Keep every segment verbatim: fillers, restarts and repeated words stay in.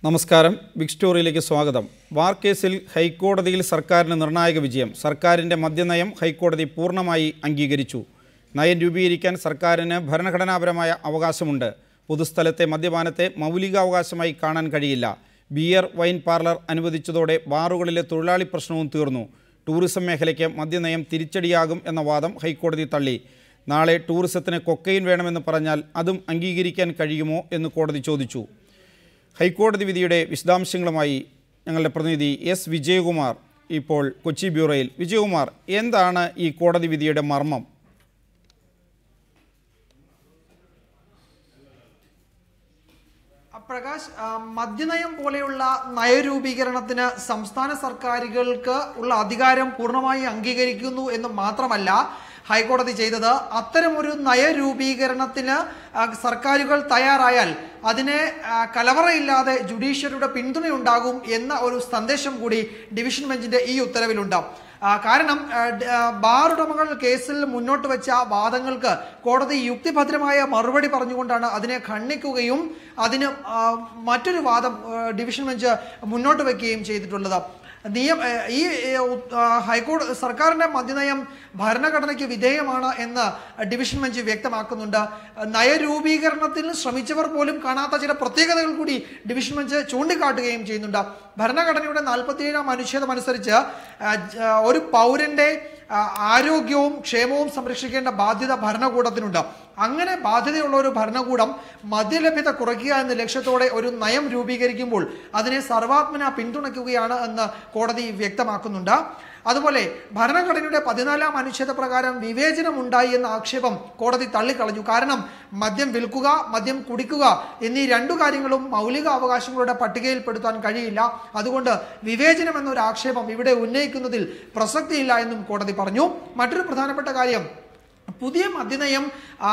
നമസ്കാരം. ബിഗ് സ്റ്റോറിയിലേക്ക് സ്വാഗതം. വാർ കേസിൽ ഹൈക്കോടതിയിൽ സർക്കാരിന് നിർണായക വിജയം. സർക്കാരിൻ്റെ മദ്യനയം ഹൈക്കോടതി പൂർണ്ണമായി അംഗീകരിച്ചു. നയം രൂപീകരിക്കാൻ സർക്കാരിന് ഭരണഘടനാപരമായ അവകാശമുണ്ട്. പൊതുസ്ഥലത്തെ മദ്യപാനത്തെ മൗലികാവകാശമായി കാണാൻ കഴിയില്ല. ബിയർ വൈൻ പാർലർ അനുവദിച്ചതോടെ ബാറുകളിലെ തൊഴിലാളി പ്രശ്നവും തീർന്നു. ടൂറിസം മേഖലയ്ക്ക് മദ്യനയം തിരിച്ചടിയാകും എന്ന വാദം ഹൈക്കോടതി തള്ളി. നാളെ ടൂറിസത്തിന് കൊക്കൈൻ വേണമെന്ന് പറഞ്ഞാൽ അതും അംഗീകരിക്കാൻ കഴിയുമോ എന്ന് കോടതി ചോദിച്ചു. ഹൈക്കോടതി വിധിയുടെ വിശദാംശങ്ങളുമായി ഞങ്ങളുടെ പ്രതിനിധി എസ് വിജയകുമാർ ഇപ്പോൾ കൊച്ചി ബ്യൂറോയിൽ. വിജയകുമാർ, എന്താണ് ഈ കോടതി വിധിയുടെ മർമ്മം? പ്രകാശ്, മദ്യനയം പോലെയുള്ള നയരൂപീകരണത്തിന് സംസ്ഥാന സർക്കാരുകൾക്ക് ഉള്ള അധികാരം പൂർണ്ണമായി അംഗീകരിക്കുന്നു എന്ന് മാത്രമല്ല ഹൈക്കോടതി ചെയ്തത്, അത്തരമൊരു നയരൂപീകരണത്തിന് സർക്കാരുകൾ തയ്യാറായാൽ അതിനെ കലവറയില്ലാതെ ജുഡീഷ്യറിയുടെ പിന്തുണയുണ്ടാകും എന്ന ഒരു സന്ദേശം കൂടി ഡിവിഷൻ ബെഞ്ചിന്റെ ഈ ഉത്തരവിലുണ്ട്. കാരണം ബാർ ഉടമകൾ കേസിൽ മുന്നോട്ട് വെച്ച വാദങ്ങൾക്ക് കോടതി യുക്തിഭദ്രമായ മറുപടി പറഞ്ഞുകൊണ്ടാണ് അതിനെ ഖണ്ഡിക്കുകയും അതിന് മറ്റൊരു വാദം ഡിവിഷൻ ബെഞ്ച് മുന്നോട്ട് വയ്ക്കുകയും ചെയ്തിട്ടുള്ളത്. നിയമ ഈ ഹൈക്കോടതി സർക്കാരിന്റെ മദ്യനയം ഭരണഘടനയ്ക്ക് വിധേയമാണ് എന്ന് ഡിവിഷൻ ബെഞ്ച് വ്യക്തമാക്കുന്നുണ്ട്. നയരൂപീകരണത്തിൽ ശ്രമിച്ചവർ പോലും കാണാത്ത ചില പ്രത്യേകതകൾ കൂടി ഡിവിഷൻ ബെഞ്ച് ചൂണ്ടിക്കാട്ടുകയും ചെയ്യുന്നുണ്ട്. ഭരണഘടനയുടെ നാൽപ്പത്തിയേഴാം അനുച്ഛേദം അനുസരിച്ച് ഒരു പൗരന്റെ ആരോഗ്യവും ക്ഷേമവും സംരക്ഷിക്കേണ്ട ബാധ്യത ഭരണകൂടത്തിനുണ്ട്. അങ്ങനെ ബാധ്യതയുള്ള ഒരു ഭരണകൂടം മദ്യലഭ്യത കുറയ്ക്കുക എന്ന ലക്ഷ്യത്തോടെ ഒരു നയം രൂപീകരിക്കുമ്പോൾ അതിനെ സർവാത്മന പിന്തുണയ്ക്കുകയാണ് എന്ന് കോടതി വ്യക്തമാക്കുന്നുണ്ട്. അതുപോലെ ഭരണഘടനയുടെ പതിനാലാം അനുച്ഛേദ പ്രകാരം വിവേചനം ഉണ്ടായി എന്ന ആക്ഷേപം കോടതി തള്ളിക്കളഞ്ഞു. കാരണം മദ്യം വിൽക്കുക, മദ്യം കുടിക്കുക എന്നീ രണ്ടു കാര്യങ്ങളും മൗലിക അവകാശങ്ങളുടെ പട്ടികയിൽപ്പെടുത്താൻ കഴിയില്ല. അതുകൊണ്ട് വിവേചനം എന്നൊരു ആക്ഷേപം ഇവിടെ ഉന്നയിക്കുന്നതിൽ പ്രസക്തിയില്ല എന്നും കോടതി പറഞ്ഞു. മറ്റൊരു പ്രധാനപ്പെട്ട കാര്യം, പുതിയ മദ്യനയം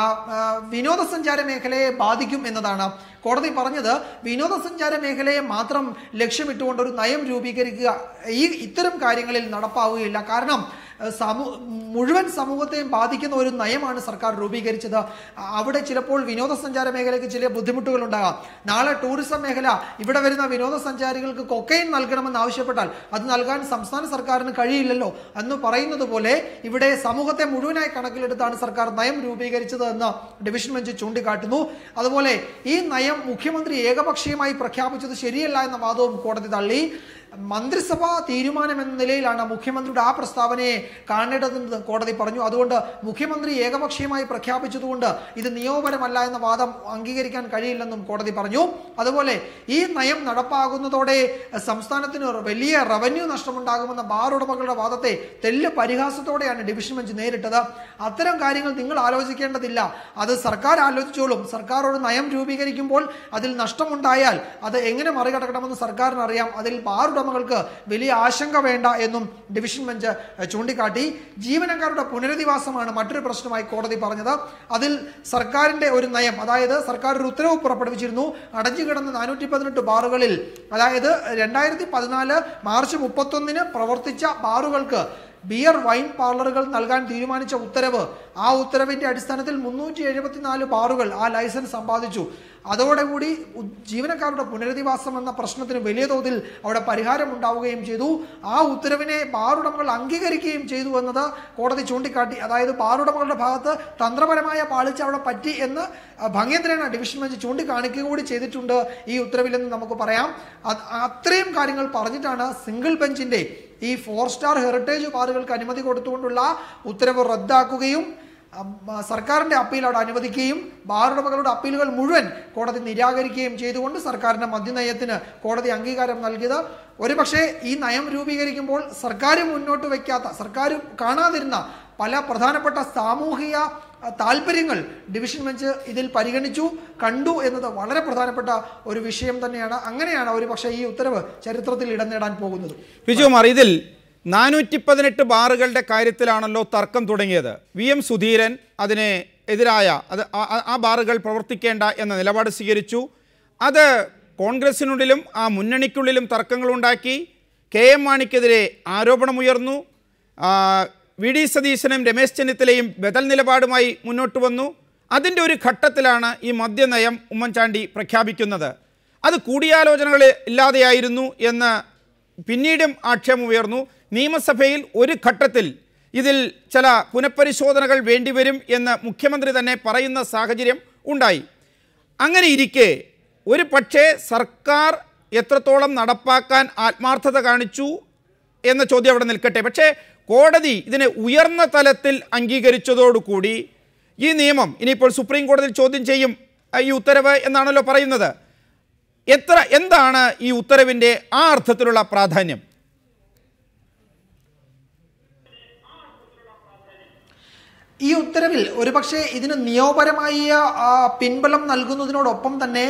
വിനോദസഞ്ചാര മേഖലയെ ബാധിക്കും എന്നതാണ്. കോടതി പറഞ്ഞത് വിനോദസഞ്ചാര മേഖലയെ മാത്രം ലക്ഷ്യമിട്ടുകൊണ്ട് ഒരു നയം രൂപീകരിക്കുക ഈ ഇത്തരം കാര്യങ്ങളിൽ നടപ്പാവുകയില്ല. കാരണം സമൂ മുഴുവൻ സമൂഹത്തെയും ബാധിക്കുന്ന ഒരു നയമാണ് സർക്കാർ രൂപീകരിച്ചത്. അവിടെ ചിലപ്പോൾ വിനോദസഞ്ചാര മേഖലയ്ക്ക് ചില ബുദ്ധിമുട്ടുകൾ ഉണ്ടാകാം. നാളെ ടൂറിസം മേഖല ഇവിടെ വരുന്ന വിനോദസഞ്ചാരികൾക്ക് കൊക്കൈൻ നൽകണമെന്ന് ആവശ്യപ്പെട്ടാൽ അത് നൽകാൻ സംസ്ഥാന സർക്കാരിന് കഴിയില്ലല്ലോ എന്ന് പറയുന്നത് പോലെ ഇവിടെ സമൂഹത്തെ മുഴുവനായി കണക്കിലെടുത്താണ് സർക്കാർ നയം രൂപീകരിച്ചത് എന്ന് ഡിവിഷൻ ബെഞ്ച് ചൂണ്ടിക്കാട്ടുന്നു. അതുപോലെ ഈ നയം മുഖ്യമന്ത്രി ഏകപക്ഷീയമായി പ്രഖ്യാപിച്ചത് ശരിയല്ല എന്ന വാദവും കോടതി തള്ളി. മന്ത്രിസഭാ തീരുമാനം എന്ന നിലയിലാണ് മുഖ്യമന്ത്രിയുടെ ആ പ്രസ്താവനയെ കാണേണ്ടതെന്ന് കോടതി പറഞ്ഞു. അതുകൊണ്ട് മുഖ്യമന്ത്രി ഏകപക്ഷീയമായി പ്രഖ്യാപിച്ചതുകൊണ്ട് ഇത് നിയമപരമല്ല എന്ന വാദം അംഗീകരിക്കാൻ കഴിയില്ലെന്നും കോടതി പറഞ്ഞു. അതുപോലെ ഈ നയം നടപ്പാകുന്നതോടെ സംസ്ഥാനത്തിന് വലിയ റവന്യൂ നഷ്ടമുണ്ടാകുമെന്ന ബാർ ഉടമകളുടെ വാദത്തെ തെല്ല് പരിഹാസത്തോടെയാണ് ഡിവിഷൻ ബെഞ്ച് നേരിട്ടത്. അത്തരം കാര്യങ്ങൾ നിങ്ങൾ ആലോചിക്കേണ്ടതില്ല, അത് സർക്കാർ ആലോചിച്ചോളും. സർക്കാർ ഒരു നയം രൂപീകരിക്കുമ്പോൾ അതിൽ നഷ്ടമുണ്ടായാൽ അത് എങ്ങനെ മറികടക്കണമെന്ന് സർക്കാരിന് അറിയാം. അതിൽ ബാർ ഉടമകൾക്ക് വലിയ ആശങ്ക വേണ്ട എന്നും ഡിവിഷൻ ബെഞ്ച് ചൂണ്ടിക്കാട്ടി. ജീവനക്കാരുടെ പുനരധിവാസമാണ് മറ്റൊരു പ്രശ്നമായി കോടതി പറഞ്ഞത്. അതിൽ സർക്കാരിന്റെ ഒരു നയം, അതായത് സർക്കാർ ഒരു ഉത്തരവ് പുറപ്പെടുവിച്ചിരുന്നു. അടഞ്ഞുകിടന്ന നാനൂറ്റി പതിനെട്ട് ബാറുകളിൽ, അതായത് രണ്ടായിരത്തി പതിനാല് മാർച്ച് മുപ്പത്തൊന്നിന് പ്രവർത്തിച്ച ബാറുകൾക്ക് ബിയർ വൈൻ പാർലറുകൾ നൽകാൻ തീരുമാനിച്ച ഉത്തരവ്, ആ ഉത്തരവിന്റെ അടിസ്ഥാനത്തിൽ മുന്നൂറ്റി എഴുപത്തിനാല് ബാറുകൾ ആ ലൈസൻസ് സമ്പാദിച്ചു. അതോടുകൂടി ജീവനക്കാരുടെ പുനരധിവാസം എന്ന പ്രശ്നത്തിന് വലിയ തോതിൽ അവിടെ പരിഹാരം ഉണ്ടാവുകയും ചെയ്തു. ആ ഉത്തരവിനെ ബാറുടമകൾ അംഗീകരിക്കുകയും ചെയ്തു എന്നത് കോടതി ചൂണ്ടിക്കാട്ടി. അതായത് ബാറുടമകളുടെ ഭാഗത്ത് തന്ത്രപരമായ പാളിച്ച അവിടെ പറ്റി എന്ന് ഭംഗേന്ദ്രേണ ഡിവിഷൻ ബെഞ്ച് ചൂണ്ടിക്കാണിക്കുക കൂടി ചെയ്തിട്ടുണ്ട് ഈ ഉത്തരവിലെന്ന് നമുക്ക് പറയാം. അത്രയും കാര്യങ്ങൾ പറഞ്ഞിട്ടാണ് സിംഗിൾ ബെഞ്ചിന്റെ ഈ ഫോർ സ്റ്റാർ ഹെറിറ്റേജ് ബാറുകൾക്ക് അനുമതി കൊടുത്തുകൊണ്ടുള്ള ഉത്തരവ് റദ്ദാക്കുകയും സർക്കാരിന്റെ അപ്പീൽ അവിടെ അനുവദിക്കുകയും ബാറുടമകളുടെ അപ്പീലുകൾ മുഴുവൻ കോടതി നിരാകരിക്കുകയും ചെയ്തുകൊണ്ട് സർക്കാരിന്റെ മദ്യനയത്തിന് കോടതി അംഗീകാരം നൽകിയത്. ഒരുപക്ഷെ ഈ നയം രൂപീകരിക്കുമ്പോൾ സർക്കാർ മുന്നോട്ട് വയ്ക്കാത്ത, സർക്കാർ കാണാതിരുന്ന പല പ്രധാനപ്പെട്ട സാമൂഹിക താല്പര്യങ്ങൾ ഡിവിഷൻ ബെഞ്ച് ഇതിൽ പരിഗണിച്ചു, കണ്ടു എന്നത് വളരെ പ്രധാനപ്പെട്ട ഒരു വിഷയം തന്നെയാണ്. അങ്ങനെയാണ് ഒരു പക്ഷേ ഈ ഉത്തരവ് ചരിത്രത്തിൽ ഇടം നേടാൻ പോകുന്നത്. വിജയകുമാർ, ഇതിൽ നാനൂറ്റി പതിനെട്ട് ബാറുകളുടെ കാര്യത്തിലാണല്ലോ തർക്കം തുടങ്ങിയത്. വി എം സുധീരൻ അതിനെ എതിരായ അത് ആ ബാറുകൾ പ്രവർത്തിക്കേണ്ട എന്ന നിലപാട് സ്വീകരിച്ചു. അത് കോൺഗ്രസിനുള്ളിലും ആ മുന്നണിക്കുള്ളിലും തർക്കങ്ങളുണ്ടാക്കി. കെ എം മാണിക്കെതിരെ ആരോപണമുയർന്നു. വി ഡി സതീശനും രമേശ് ചെന്നിത്തലയും ബദൽ നിലപാടുമായി മുന്നോട്ട് വന്നു. അതിൻ്റെ ഒരു ഘട്ടത്തിലാണ് ഈ മദ്യനയം ഉമ്മൻചാണ്ടി പ്രഖ്യാപിക്കുന്നത്. അത് കൂടിയാലോചനകൾ ഇല്ലാതെയായിരുന്നു എന്ന് പിന്നീടും ആക്ഷേപം ഉയർന്നു. നിയമസഭയിൽ ഒരു ഘട്ടത്തിൽ ഇതിൽ ചില പുനഃപരിശോധനകൾ വേണ്ടിവരും എന്ന് മുഖ്യമന്ത്രി തന്നെ പറയുന്ന സാഹചര്യം ഉണ്ടായി. അങ്ങനെ ഇരിക്കെ ഒരു പക്ഷേ സർക്കാർ എത്രത്തോളം നടപ്പാക്കാൻ ആത്മാർത്ഥത കാണിച്ചു എന്ന ചോദ്യം അവിടെ നിൽക്കട്ടെ. പക്ഷേ കോടതി ഇതിനെ ഉയർന്ന തലത്തിൽ അംഗീകരിച്ചതോടുകൂടി ഈ നിയമം ഇനിയിപ്പോൾ സുപ്രീം കോടതിയിൽ ചോദ്യം ചെയ്യും ഈ ഉത്തരവ് എന്നാണല്ലോ പറയുന്നത്. എത്ര എന്താണ് ഈ ഉത്തരവിൻ്റെ ആ അർത്ഥത്തിലുള്ള പ്രാധാന്യം? ഈ ഉത്തരവിൽ ഒരുപക്ഷെ ഇതിന് നിയമപരമായ പിൻബലം നൽകുന്നതിനോടൊപ്പം തന്നെ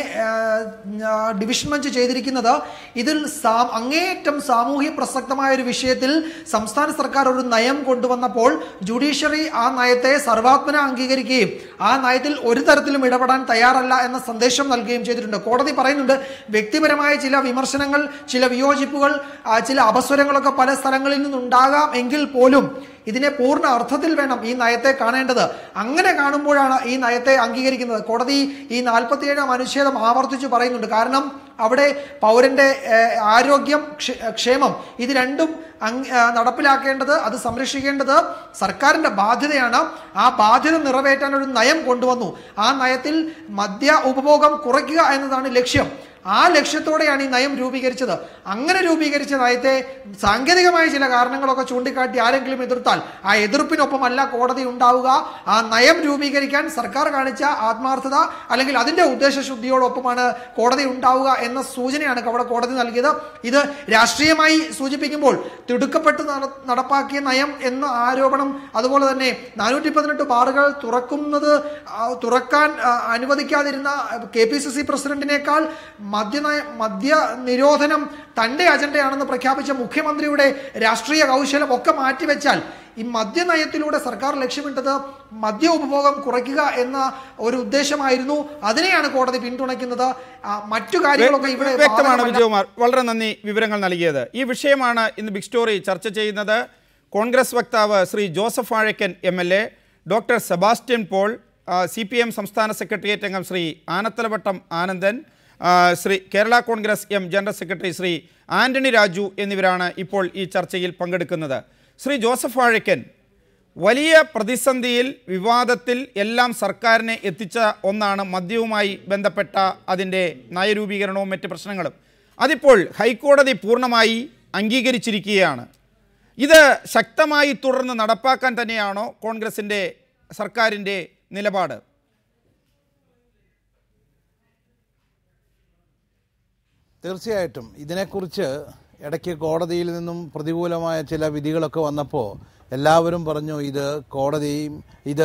ഡിവിഷൻ ബെഞ്ച് ചെയ്തിരിക്കുന്നത് ഇതിൽ അങ്ങേയറ്റം സാമൂഹ്യ പ്രസക്തമായ ഒരു വിഷയത്തിൽ സംസ്ഥാന സർക്കാർ ഒരു നയം കൊണ്ടുവന്നപ്പോൾ ജുഡീഷ്യറി ആ നയത്തെ സർവാത്മന അംഗീകരിക്കുകയും ആ നയത്തിൽ ഒരു തരത്തിലും ഇടപെടാൻ തയ്യാറല്ല എന്ന സന്ദേശം നൽകുകയും ചെയ്തിട്ടുണ്ട്. കോടതി പറയുന്നുണ്ട്, വ്യക്തിപരമായ ചില വിമർശനങ്ങൾ, ചില വിയോജിപ്പുകൾ, ചില അപസ്വരങ്ങളൊക്കെ പല സ്ഥലങ്ങളിൽ നിന്നുണ്ടാകാം എങ്കിൽ പോലും ഇതിനെ പൂർണ്ണ അർത്ഥത്തിൽ വേണം ഈ നയത്തെ കാണേണ്ടത്. അങ്ങനെ കാണുമ്പോഴാണ് ഈ നയത്തെ അംഗീകരിക്കുന്നത്. കോടതി ഈ നാൽപ്പത്തിയേഴാം അനുച്ഛേദം ആവർത്തിച്ചു പറയുന്നുണ്ട്. കാരണം അവിടെ പൗരന്റെ ആരോഗ്യം, ക്ഷേമം ഇത് രണ്ടും നടപ്പിലാക്കേണ്ടത്, അത് സംരക്ഷിക്കേണ്ടത് സർക്കാരിന്റെ ബാധ്യതയാണ്. ആ ബാധ്യത നിറവേറ്റാൻ ഒരു നയം കൊണ്ടുവന്നു. ആ നയത്തിൽ മദ്യ ഉപഭോഗം കുറയ്ക്കുക എന്നതാണ് ലക്ഷ്യം. ആ ലക്ഷ്യത്തോടെയാണ് ഈ നയം രൂപീകരിച്ചത്. അങ്ങനെ രൂപീകരിച്ച നയത്തെ സാങ്കേതികമായ ചില കാരണങ്ങളൊക്കെ ചൂണ്ടിക്കാട്ടി ആരെങ്കിലും എതിർത്താൽ ആ എതിർപ്പിനൊപ്പമല്ല കോടതി ഉണ്ടാവുക. ആ നയം രൂപീകരിക്കാൻ സർക്കാർ കാണിച്ച ആത്മാർത്ഥത അല്ലെങ്കിൽ അതിന്റെ ഉദ്ദേശശുദ്ധിയോടൊപ്പമാണ് കോടതി ഉണ്ടാവുക എന്ന സൂചനയാണ് അവിടെ കോടതി നൽകിയത്. ഇത് രാഷ്ട്രീയമായി സൂചിപ്പിക്കുമ്പോൾ തിടുക്കപ്പെട്ട് നടപ്പാക്കിയ നയം എന്ന ആരോപണം, അതുപോലെ തന്നെ നാനൂറ്റി പതിനെട്ട് ബാറുകൾ തുറക്കുന്നത് തുറക്കാൻ അനുവദിക്കാതിരുന്ന കെ പി സി സി പ്രസിഡന്റിനേക്കാൾ മദ്യനയ മദ്യ നിരോധനം തന്റെ അജണ്ടയാണെന്ന് പ്രഖ്യാപിച്ച മുഖ്യമന്ത്രിയുടെ രാഷ്ട്രീയ കൗശലം ഒക്കെ മാറ്റിവെച്ചാൽ ഈ മദ്യനയത്തിലൂടെ സർക്കാർ ലക്ഷ്യമിട്ടത് മദ്യ ഉപഭോഗം കുറയ്ക്കുക എന്ന ഒരു ഉദ്ദേശമായിരുന്നു. അതിനെയാണ് കോടതി പിന്തുണയ്ക്കുന്നത്. മറ്റു കാര്യങ്ങളൊക്കെ ഇവിടെ വ്യക്തമാണ്. വിജയകുമാർ, വളരെ നന്ദി വിവരങ്ങൾ നൽകിയത്. ഈ വിഷയമാണ് ഇന്ന് ബിഗ് സ്റ്റോറി ചർച്ച ചെയ്യുന്നത്. കോൺഗ്രസ് വക്താവ് Shri Joseph Vazhakkan M L A, doctor Sebastian Paul, C P M സംസ്ഥാന സെക്രട്ടേറിയറ്റ് അംഗം Shri Anathalavattom Anandan, Shri Kerala Congress M general secretary Shri Antony Raju എന്നിവരാണ് ഇപ്പോൾ ഈ ചർച്ചയിൽ പങ്കെടുക്കുന്നത്. ശ്രീ ജോസഫ് വാഴക്കൻ, വലിയ പ്രതിസന്ധിയിൽ, വിവാദത്തിൽ എല്ലാം സർക്കാരിനെ എത്തിച്ച ഒന്നാണ് മദ്യവുമായി ബന്ധപ്പെട്ട അതിൻ്റെ നയരൂപീകരണവും മറ്റ് പ്രശ്നങ്ങളും. അതിപ്പോൾ ഹൈക്കോടതി പൂർണ്ണമായി അംഗീകരിച്ചിരിക്കുകയാണ്. ഇത് ശക്തമായി തുടർന്ന് നടപ്പാക്കാൻ തന്നെയാണോ കോൺഗ്രസിൻ്റെ സർക്കാരിൻ്റെ നിലപാട്? തീർച്ചയായിട്ടും ഇതിനെക്കുറിച്ച് ഇടയ്ക്ക് കോടതിയിൽ നിന്നും പ്രതികൂലമായ ചില വിധികളൊക്കെ വന്നപ്പോൾ എല്ലാവരും പറഞ്ഞു ഇത് കോടതിയും ഇത്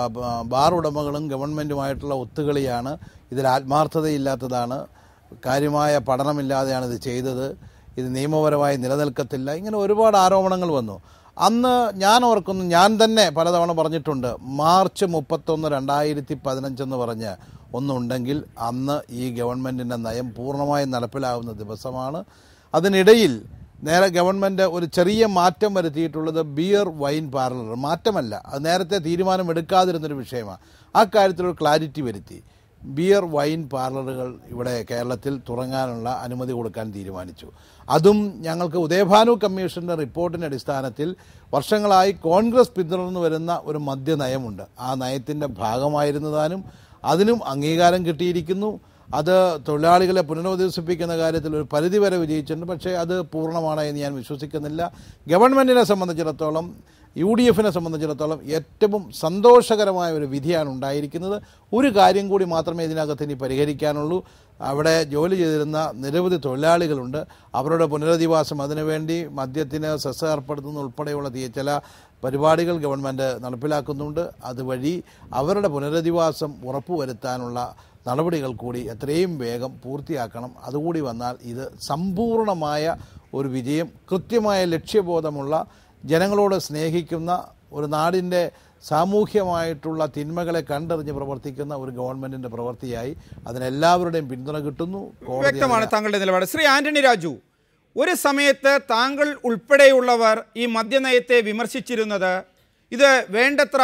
ബാർ ഉടമകളും ഗവൺമെൻറ്റുമായിട്ടുള്ള ഒത്തുകളിയാണ്, ഇതിൽ ആത്മാർത്ഥതയില്ലാത്തതാണ്, കാര്യമായ പഠനമില്ലാതെയാണ് ഇത് ചെയ്തത്, ഇത് നിയമപരമായി നിലനിൽക്കത്തില്ല, ഇങ്ങനെ ഒരുപാട് ആരോപണങ്ങൾ വന്നു. അന്ന് ഞാൻ ഓർക്കുന്നു, ഞാൻ തന്നെ പലതവണ പറഞ്ഞിട്ടുണ്ട്, മാർച്ച് മുപ്പത്തൊന്ന് രണ്ടായിരത്തി പതിനഞ്ചെന്ന് പറഞ്ഞ് ഒന്നുണ്ടെങ്കിൽ അന്ന് ഈ ഗവൺമെൻറ്റിൻ്റെ നയം പൂർണ്ണമായും നടപ്പിലാവുന്ന ദിവസമാണ്. അതിനിടയിൽ നേരെ ഗവൺമെൻറ് ഒരു ചെറിയ മാറ്റം വരുത്തിയിട്ടുള്ളത് ബിയർ വൈൻ പാർലർ, മാറ്റമല്ല, അത് നേരത്തെ തീരുമാനമെടുക്കാതിരുന്നൊരു വിഷയമാണ്. ആ കാര്യത്തിലൊരു ക്ലാരിറ്റി വരുത്തി. ബിയർ വൈൻ പാർലറുകൾ ഇവിടെ കേരളത്തിൽ തുടങ്ങാനുള്ള അനുമതി കൊടുക്കാൻ തീരുമാനിച്ചു. അതും ഞങ്ങൾക്ക് ഉദയഭാനു കമ്മീഷൻ്റെ റിപ്പോർട്ടിൻ്റെ അടിസ്ഥാനത്തിൽ വർഷങ്ങളായി കോൺഗ്രസ് പിന്തുടർന്നു വരുന്ന ഒരു മദ്യനയമുണ്ട്. ആ നയത്തിൻ്റെ ഭാഗമായിരുന്നതാനും അതിനും അംഗീകാരം കിട്ടിയിരിക്കുന്നു. അത് തൊഴിലാളികളെ പുനരധിവസിപ്പിക്കുന്ന കാര്യത്തിൽ ഒരു പരിധിവരെ വിജയിച്ചിട്ടുണ്ട്. പക്ഷേ അത് പൂർണ്ണമാണ് എന്ന് ഞാൻ വിശ്വസിക്കുന്നില്ല. ഗവൺമെൻറ്റിനെ സംബന്ധിച്ചിടത്തോളം, യു ഡി എഫിനെ സംബന്ധിച്ചിടത്തോളം ഏറ്റവും സന്തോഷകരമായ ഒരു വിധിയാണ് ഉണ്ടായിരിക്കുന്നത്. ഒരു കാര്യം കൂടി മാത്രമേ ഇതിനകത്ത് ഇനി പരിഹരിക്കാനുള്ളൂ. അവിടെ ജോലി ചെയ്തിരുന്ന നിരവധി തൊഴിലാളികളുണ്ട്. അവരുടെ പുനരധിവാസം, അതിനുവേണ്ടി മദ്യത്തിന് സെസ് ഏർപ്പെടുത്തുന്ന ഉൾപ്പെടെയുള്ള ചില പരിപാടികൾ ഗവൺമെൻറ് നടപ്പിലാക്കുന്നുണ്ട്. അതുവഴി അവരുടെ പുനരധിവാസം ഉറപ്പുവരുത്താനുള്ള നടപടികൾ കൂടി എത്രയും വേഗം പൂർത്തിയാക്കണം. അതുകൂടി വന്നാൽ ഇത് സമ്പൂർണമായ ഒരു വിജയം, കൃത്യമായ ലക്ഷ്യബോധമുള്ള, ജനങ്ങളോട് സ്നേഹിക്കുന്ന, ഒരു നാടിൻ്റെ സാമൂഹ്യമായിട്ടുള്ള തിന്മകളെ കണ്ടറിഞ്ഞ് പ്രവർത്തിക്കുന്ന ഒരു ഗവൺമെൻറ്റിൻ്റെ പ്രവൃത്തിയായി അതിനെല്ലാവരുടെയും പിന്തുണ കിട്ടുന്നു. വ്യക്തമാണ് താങ്കളുടെ നിലപാട്. ശ്രീ ആന്റണി രാജു, ഒരു സമയത്ത് താങ്കൾ ഉൾപ്പെടെയുള്ളവർ ഈ മദ്യനയത്തെ വിമർശിച്ചിരുന്നത് ഇത് വേണ്ടത്ര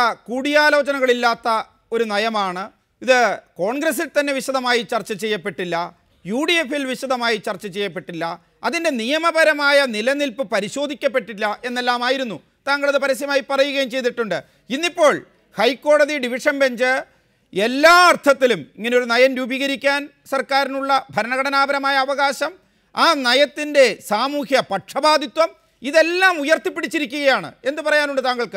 കൂടിയാലോചനകളില്ലാത്ത ഒരു നയമാണ്, ഇത് കോൺഗ്രസിൽ തന്നെ വിശദമായി ചർച്ച ചെയ്യപ്പെട്ടില്ല, യു ഡി എഫിൽ വിശദമായി ചർച്ച ചെയ്യപ്പെട്ടില്ല, അതിൻ്റെ നിയമപരമായ നിലനിൽപ്പ് പരിശോധിക്കപ്പെട്ടില്ല എന്നെല്ലാമായിരുന്നു താങ്കളത് പരസ്യമായി പറയുകയും ചെയ്തിട്ടുണ്ട്. ഇന്നിപ്പോൾ ഹൈക്കോടതി ഡിവിഷൻ ബെഞ്ച് എല്ലാ അർത്ഥത്തിലും ഇങ്ങനൊരു നയം രൂപീകരിക്കാൻ സർക്കാരിനുള്ള ഭരണഘടനാപരമായ അവകാശം, ആ നയത്തിൻ്റെ സാമൂഹ്യ പക്ഷപാതിത്വം ഇതെല്ലാം ഉയർത്തിപ്പിടിച്ചിരിക്കുകയാണ്. എന്ത് പറയാനുണ്ട് താങ്കൾക്ക്?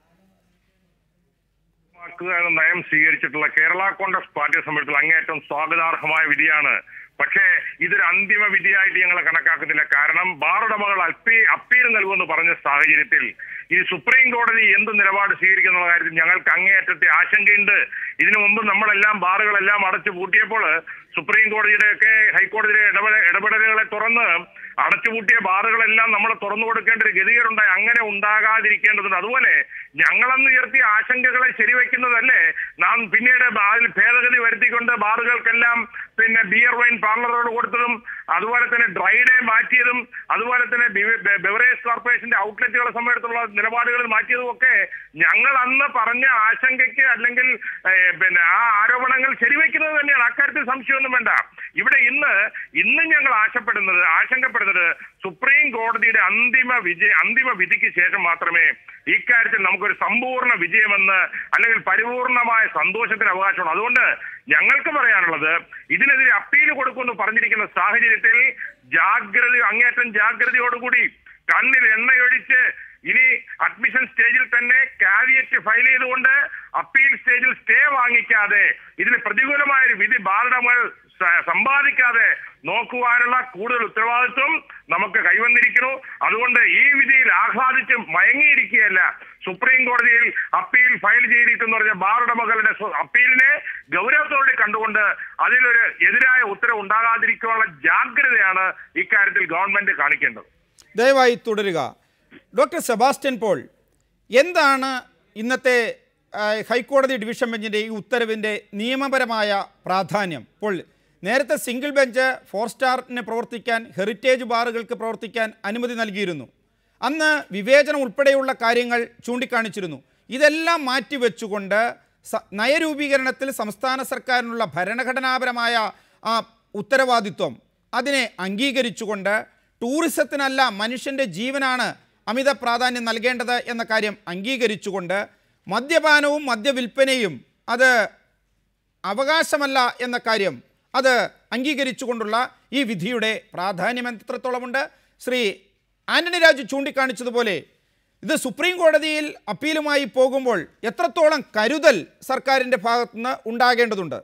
നയം സ്വീകരിച്ചിട്ടുള്ള കേരള കോൺഗ്രസ് പാർട്ടിയെ സംബന്ധിച്ചുള്ള അങ്ങേയറ്റം സ്വാഗതാർഹമായ വിധിയാണ്. പക്ഷേ ഇതൊരു അന്തിമ വിധിയായിട്ട് ഞങ്ങൾ കണക്കാക്കുന്നില്ല. കാരണം ബാർ ഉടമകൾ അപ്പീ അപ്പീൽ നൽകുമെന്ന് പറഞ്ഞ സാഹചര്യത്തിൽ ഈ സുപ്രീം കോടതി എന്ത് നിലപാട് സ്വീകരിക്കുന്ന കാര്യത്തിൽ ഞങ്ങൾക്ക് അങ്ങേയറ്റത്തെ ആശങ്കയുണ്ട്. ഇതിനു മുമ്പ് നമ്മളെല്ലാം ബാറുകളെല്ലാം അടച്ചു പൂട്ടിയപ്പോൾ സുപ്രീം കോടതിയുടെയൊക്കെ ഹൈക്കോടതിയുടെ ഇടപെട ഇടപെടലുകളെ തുറന്ന് അടച്ചുപൂട്ടിയ ബാറുകളെല്ലാം നമ്മൾ തുറന്നു കൊടുക്കേണ്ട ഒരു ഗതികേടുണ്ടായി. അങ്ങനെ ഉണ്ടാകാതിരിക്കേണ്ടതുണ്ട്. അതുപോലെ ഞങ്ങളന്ന് ഉയർത്തിയ ആശങ്കകളെ ശരിവെക്കുന്നതല്ലേ നാം പിന്നീട് അതിൽ ഭേദഗതി വരുത്തിക്കൊണ്ട് ബാറുകൾക്കെല്ലാം പിന്നെ ബിയർ വൈൻ പാർലറുകൾ കൊടുത്തതും അതുപോലെ തന്നെ ഡ്രൈ ഡേ മാറ്റിയതും അതുപോലെ തന്നെ ബെവറേജ് കോർപ്പറേഷന്റെ ഔട്ട്ലെറ്റുകളെ സംബന്ധിച്ചുള്ള നിലപാടുകൾ മാറ്റിയതും ഒക്കെ ഞങ്ങൾ അന്ന് പറഞ്ഞ ആശങ്കയ്ക്ക് അല്ലെങ്കിൽ പിന്നെ ആ ആരോപണങ്ങൾ ശരിവെക്കുന്നത് തന്നെയാണ്. അക്കാര്യത്തിൽ സംശയമൊന്നും വേണ്ട. ഇവിടെ ഇന്ന് ഇന്നും ഞങ്ങൾ ആശപ്പെടുന്നത് ആശങ്കപ്പെടുന്നത് സുപ്രീം കോടതിയുടെ അന്തിമ വിജയ അന്തിമ വിധിക്ക് ശേഷം മാത്രമേ ഇക്കാര്യത്തിൽ നമുക്കൊരു സമ്പൂർണ്ണ വിജയമെന്ന് അല്ലെങ്കിൽ പരിപൂർണമായ സന്തോഷത്തിന് അവകാശമുണ്ട്. അതുകൊണ്ട് ഞങ്ങൾക്ക് പറയാനുള്ളത് ഇതിനെതിരെ അപ്പീൽ കൊടുക്കുമെന്ന് പറഞ്ഞിരിക്കുന്ന സാഹചര്യത്തിൽ ജാഗ്രത അങ്ങേയറ്റം ജാഗ്രതയോടുകൂടി കണ്ണിൽ എണ്ണയൊഴിച്ച് ഇനി അഡ്മിഷൻ സ്റ്റേജിൽ തന്നെ കാവിയറ്റ് ഫയൽ ചെയ്തുകൊണ്ട് അപ്പീൽ സ്റ്റേജിൽ സ്റ്റേ വാങ്ങിക്കാതെ ഇതിന് പ്രതികൂലമായ ഒരു വിധി ബാറുടമകൾ സമ്പാദിക്കാതെ നോക്കുവാനുള്ള കൂടുതൽ ഉത്തരവാദിത്വം നമുക്ക് കൈവന്നിരിക്കുന്നു. അതുകൊണ്ട് ഈ വിധിയിൽ ആഹ്ലാദിച്ച് മയങ്ങിയിരിക്കുകയല്ല. സുപ്രീം കോടതിയിൽ അപ്പീൽ ഫയൽ ചെയ്തിട്ടെന്ന് പറഞ്ഞ ബാറുടമകളുടെ അപ്പീലിനെ ഗൗരവത്തോടെ കണ്ടുകൊണ്ട് അതിലൊരു എതിരായ ഉത്തരവ് ഉണ്ടാകാതിരിക്കാനുള്ള ജാഗ്രതയാണ് ഇക്കാര്യത്തിൽ ഗവൺമെന്റ് കാണിക്കേണ്ടത്. ദയവായി തുടരുക. ഡോക്ടർ സെബാസ്റ്റ്യൻ പോൾ, എന്താണ് ഇന്നത്തെ ഹൈക്കോടതി ഡിവിഷൻ ബെഞ്ചിൻ്റെ ഈ ഉത്തരവിൻ്റെ നിയമപരമായ പ്രാധാന്യം? ഇപ്പോൾ നേരത്തെ സിംഗിൾ ബെഞ്ച് ഫോർ സ്റ്റാറിന് പ്രവർത്തിക്കാൻ, ഹെറിറ്റേജ് ബാറുകൾക്ക് പ്രവർത്തിക്കാൻ അനുമതി നൽകിയിരുന്നു. അന്ന് വിവേചനം ഉൾപ്പെടെയുള്ള കാര്യങ്ങൾ ചൂണ്ടിക്കാണിച്ചിരുന്നു. ഇതെല്ലാം മാറ്റിവെച്ചുകൊണ്ട് നയരൂപീകരണത്തിൽ സംസ്ഥാന സർക്കാരിനുള്ള ഭരണഘടനാപരമായ ആ ഉത്തരവാദിത്വം അതിനെ അംഗീകരിച്ചുകൊണ്ട് ടൂറിസത്തിനല്ല മനുഷ്യൻ്റെ ജീവനാണ് അമിത പ്രാധാന്യം നൽകേണ്ടത് എന്ന കാര്യം അംഗീകരിച്ചുകൊണ്ട് മദ്യപാനവും മദ്യവിൽപ്പനയും അത് അവകാശമല്ല എന്ന കാര്യം അത് അംഗീകരിച്ചുകൊണ്ടുള്ള ഈ വിധിയുടെ പ്രാധാന്യം എത്രത്തോളമുണ്ട്? ശ്രീ ആന്റണി രാജു ചൂണ്ടിക്കാണിച്ചതുപോലെ ഇത് സുപ്രീം കോടതിയിൽ അപ്പീലുമായി പോകുമ്പോൾ എത്രത്തോളം കരുതൽ സർക്കാരിൻ്റെ ഭാഗത്തുനിന്ന് ഉണ്ടാകേണ്ടതുണ്ട്?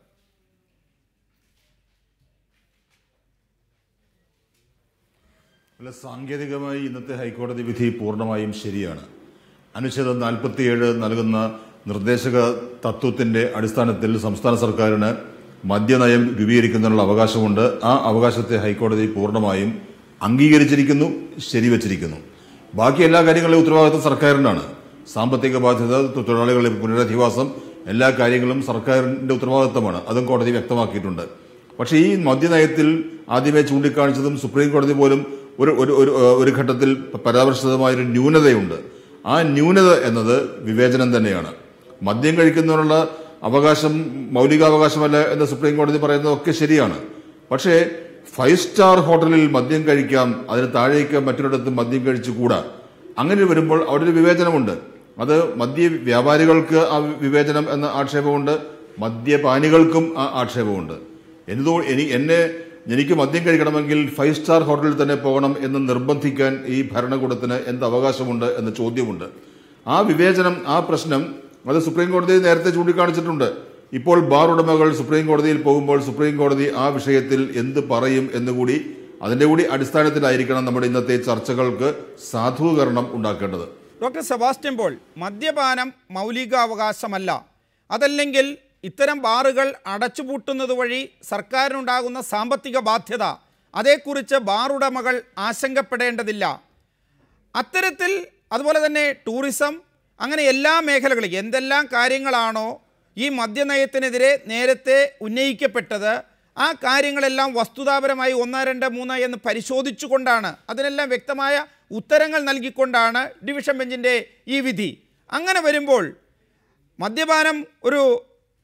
അല്ല, സാങ്കേതികമായി ഇന്നത്തെ ഹൈക്കോടതി വിധി പൂർണ്ണമായും ശരിയാണ്. അനുച്ഛേദം നാൽപ്പത്തിയേഴ് നൽകുന്ന നിർദ്ദേശക തത്വത്തിന്റെ അടിസ്ഥാനത്തിൽ സംസ്ഥാന സർക്കാരിന് മദ്യനയം രൂപീകരിക്കുന്നതിനുള്ള അവകാശമുണ്ട്. ആ അവകാശത്തെ ഹൈക്കോടതി പൂർണ്ണമായും അംഗീകരിച്ചിരിക്കുന്നു, ശരിവച്ചിരിക്കുന്നു. ബാക്കി എല്ലാ കാര്യങ്ങളിലും ഉത്തരവാദിത്വം സർക്കാരിനാണ്. സാമ്പത്തിക ബാധ്യത, തൊഴിലാളികളുടെ പുനരധിവാസം, എല്ലാ കാര്യങ്ങളും സർക്കാരിന്റെ ഉത്തരവാദിത്തമാണ്. അതും കോടതി വ്യക്തമാക്കിയിട്ടുണ്ട്. പക്ഷേ ഈ മദ്യനയത്തിൽ ആദ്യമേ ചൂണ്ടിക്കാണിച്ചതും സുപ്രീം കോടതി പോലും ഒരു ഒരു ഘട്ടത്തിൽ പരാമർശിതമായൊരു ന്യൂനതയുണ്ട്. ആ ന്യൂനത എന്നത് വിവേചനം തന്നെയാണ്. മദ്യം കഴിക്കുന്നതിനുള്ള അവകാശം മൗലികാവകാശമല്ല എന്ന് സുപ്രീം കോടതി പറയുന്നതൊക്കെ ശരിയാണ്. പക്ഷേ ഫൈവ് സ്റ്റാർ ഹോട്ടലിൽ മദ്യം കഴിക്കാം, അതിന് താഴേക്ക് മറ്റൊരിടത്ത് മദ്യം കഴിച്ചുകൂടാ. അങ്ങനെ വരുമ്പോൾ അവിടെ ഒരു വിവേചനമുണ്ട്. അത് മദ്യ വ്യാപാരികൾക്ക് ആ വിവേചനം എന്ന ആക്ഷേപമുണ്ട്, മദ്യപാനികൾക്കും ആ ആക്ഷേപമുണ്ട്. എന്തോ എന്നെ എനിക്ക് മദ്യം കഴിക്കണമെങ്കിൽ ഫൈവ് സ്റ്റാർ ഹോട്ടലിൽ തന്നെ പോകണം എന്ന് നിർബന്ധിക്കാൻ ഈ ഭരണകൂടത്തിന് എന്ത് അവകാശമുണ്ട് എന്ന ചോദ്യമുണ്ട്. ആ വിവേചനം, ആ പ്രശ്നം അത് സുപ്രീം കോടതി നേരത്തെ ചൂണ്ടിക്കാണിച്ചിട്ടുണ്ട്. ഇപ്പോൾ ബാർ ഉടമകൾ സുപ്രീം കോടതിയിൽ പോകുമ്പോൾ സുപ്രീം കോടതി ആ വിഷയത്തിൽ എന്ത് പറയും എന്നുകൂടി അതിന്റെ കൂടി അടിസ്ഥാനത്തിലായിരിക്കണം നമ്മുടെ ഇന്നത്തെ ചർച്ചകൾക്ക് സാധൂകരണം ഉണ്ടാക്കേണ്ടത്. ഡോക്ടർ സെബാസ്റ്റ്യൻ പോൾ, മദ്യപാനം മൗലികാവകാശമല്ല, അതല്ലെങ്കിൽ ഇത്തരം ബാറുകൾ അടച്ചുപൂട്ടുന്നത് വഴി സർക്കാരിനുണ്ടാകുന്ന സാമ്പത്തിക ബാധ്യത, അതേക്കുറിച്ച് ബാർ ഉടമകൾ ആശങ്കപ്പെടേണ്ടതില്ല. അത്തരത്തിൽ അതുപോലെ തന്നെ ടൂറിസം, അങ്ങനെ എല്ലാ മേഖലകളും എന്തെല്ലാം കാര്യങ്ങളാണോ ഈ മദ്യനയത്തിനെതിരെ നേരത്തെ ഉന്നയിക്കപ്പെട്ടത്, ആ കാര്യങ്ങളെല്ലാം വസ്തുതാപരമായി ഒന്ന് രണ്ട് മൂന്ന് എന്ന് പരിശോധിച്ചുകൊണ്ടാണ്, അതിനെല്ലാം വ്യക്തമായ ഉത്തരങ്ങൾ നൽകിക്കൊണ്ടാണ് ഡിവിഷൻ ബെഞ്ചിൻ്റെ ഈ വിധി. അങ്ങനെ വരുമ്പോൾ മദ്യപാനം ഒരു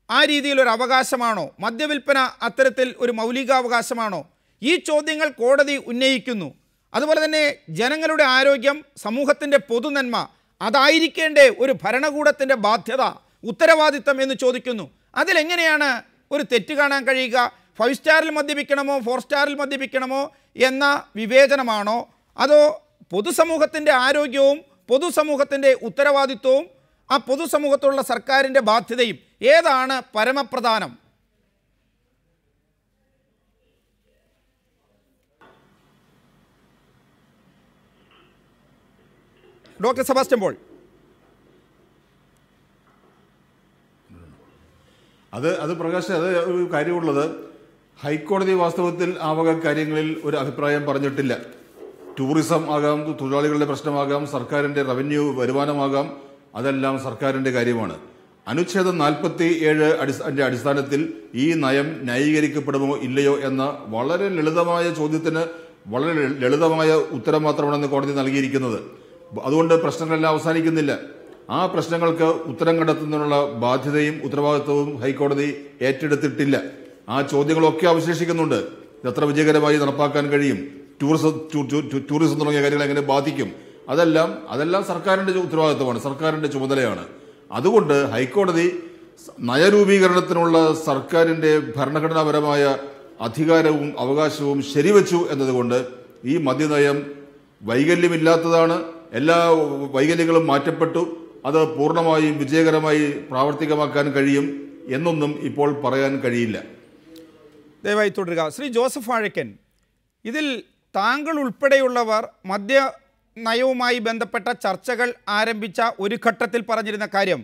ആ രീതിയിലൊരു അവകാശമാണോ? മദ്യവിൽപ്പന അത്തരത്തിൽ ഒരു മൗലികാവകാശമാണോ? ഈ ചോദ്യങ്ങൾ കോടതി ഉന്നയിക്കുന്നു. അതുപോലെ തന്നെ ജനങ്ങളുടെ ആരോഗ്യം, സമൂഹത്തിൻ്റെ പൊതുനന്മ, അതായിരിക്കേണ്ടേ ഒരു ഭരണകൂടത്തിൻ്റെ ബാധ്യത, ഉത്തരവാദിത്തം എന്ന് ചോദിക്കുന്നു. അതിലെങ്ങനെയാണ് ഒരു തെറ്റ് കാണാൻ കഴിയുക? ഫൈവ് സ്റ്റാറിൽ മദ്യപിക്കണമോ ഫോർ സ്റ്റാറിൽ മദ്യപിക്കണമോ എന്ന വിവേചനമാണോ? അതോ പൊതുസമൂഹത്തിൻ്റെ ആരോഗ്യവും പൊതുസമൂഹത്തിൻ്റെ ഉത്തരവാദിത്വവും ആ പൊതുസമൂഹത്തോടുള്ള സർക്കാരിൻ്റെ ബാധ്യതയും ഏതാണ് പരമപ്രധാനം? Doctor Sebastian Paul. അത് അത് പ്രകാശ്, അത് ഒരു കാര്യമുള്ളത്, ഹൈക്കോടതി വാസ്തവത്തിൽ ആ വക കാര്യങ്ങളിൽ ഒരു അഭിപ്രായം പറഞ്ഞിട്ടില്ല. ടൂറിസം ആകാം, തൊഴിലാളികളുടെ പ്രശ്നമാകാം, സർക്കാരിന്റെ റവന്യൂ വരുമാനമാകാം, അതെല്ലാം സർക്കാരിന്റെ കാര്യമാണ്. അനുച്ഛേദം നാൽപ്പത്തി ഏഴ് അടിസ്ഥാന അടിസ്ഥാനത്തിൽ ഈ നയം ന്യായീകരിക്കപ്പെടുമോ ഇല്ലയോ എന്ന വളരെ ലളിതമായ ചോദ്യത്തിന് വളരെ ലളിതമായ ഉത്തരം മാത്രമാണെന്ന് കോടതി നൽകിയിരിക്കുന്നത്. അതുകൊണ്ട് പ്രശ്നങ്ങളെല്ലാം അവസാനിക്കുന്നില്ല. ആ പ്രശ്നങ്ങൾക്ക് ഉത്തരം കണ്ടെത്തുന്നതിനുള്ള ബാധ്യതയും ഉത്തരവാദിത്വവും ഹൈക്കോടതി ഏറ്റെടുത്തിട്ടില്ല. ആ ചോദ്യങ്ങളൊക്കെ അവശേഷിക്കുന്നുണ്ട്. എത്ര വിജയകരമായി നടപ്പാക്കാൻ കഴിയും, ടൂറിസം ടൂറിസം തുടങ്ങിയ കാര്യങ്ങൾ എങ്ങനെ ബാധിക്കും, അതെല്ലാം അതെല്ലാം സർക്കാരിന്റെ ഉത്തരവാദിത്വമാണ്, സർക്കാരിന്റെ ചുമതലയാണ്. അതുകൊണ്ട് ഹൈക്കോടതി നയരൂപീകരണത്തിനുള്ള സർക്കാരിന്റെ ഭരണഘടനാപരമായ അധികാരവും അവകാശവും ശരിവെച്ചു എന്നതുകൊണ്ട് ഈ മദ്യനയം വൈകല്യമില്ലാത്തതാണ്. എല്ലാ വൈകല്യങ്ങളും മാറ്റപ്പെട്ടു. അത് പൂർണ്ണമായും വിജയകരമായി പ്രാവർത്തികമാക്കാൻ കഴിയും എന്നൊന്നും ഇപ്പോൾ പറയാൻ കഴിയില്ല. ദയവായി തുടരുക. ശ്രീ ജോസഫ് വാഴക്കൻ, ഇതിൽ താങ്കൾ ഉൾപ്പെടെയുള്ളവർ മദ്യ നയവുമായി ബന്ധപ്പെട്ട ചർച്ചകൾ ആരംഭിച്ച ഒരു ഘട്ടത്തിൽ പറഞ്ഞിരുന്ന കാര്യം,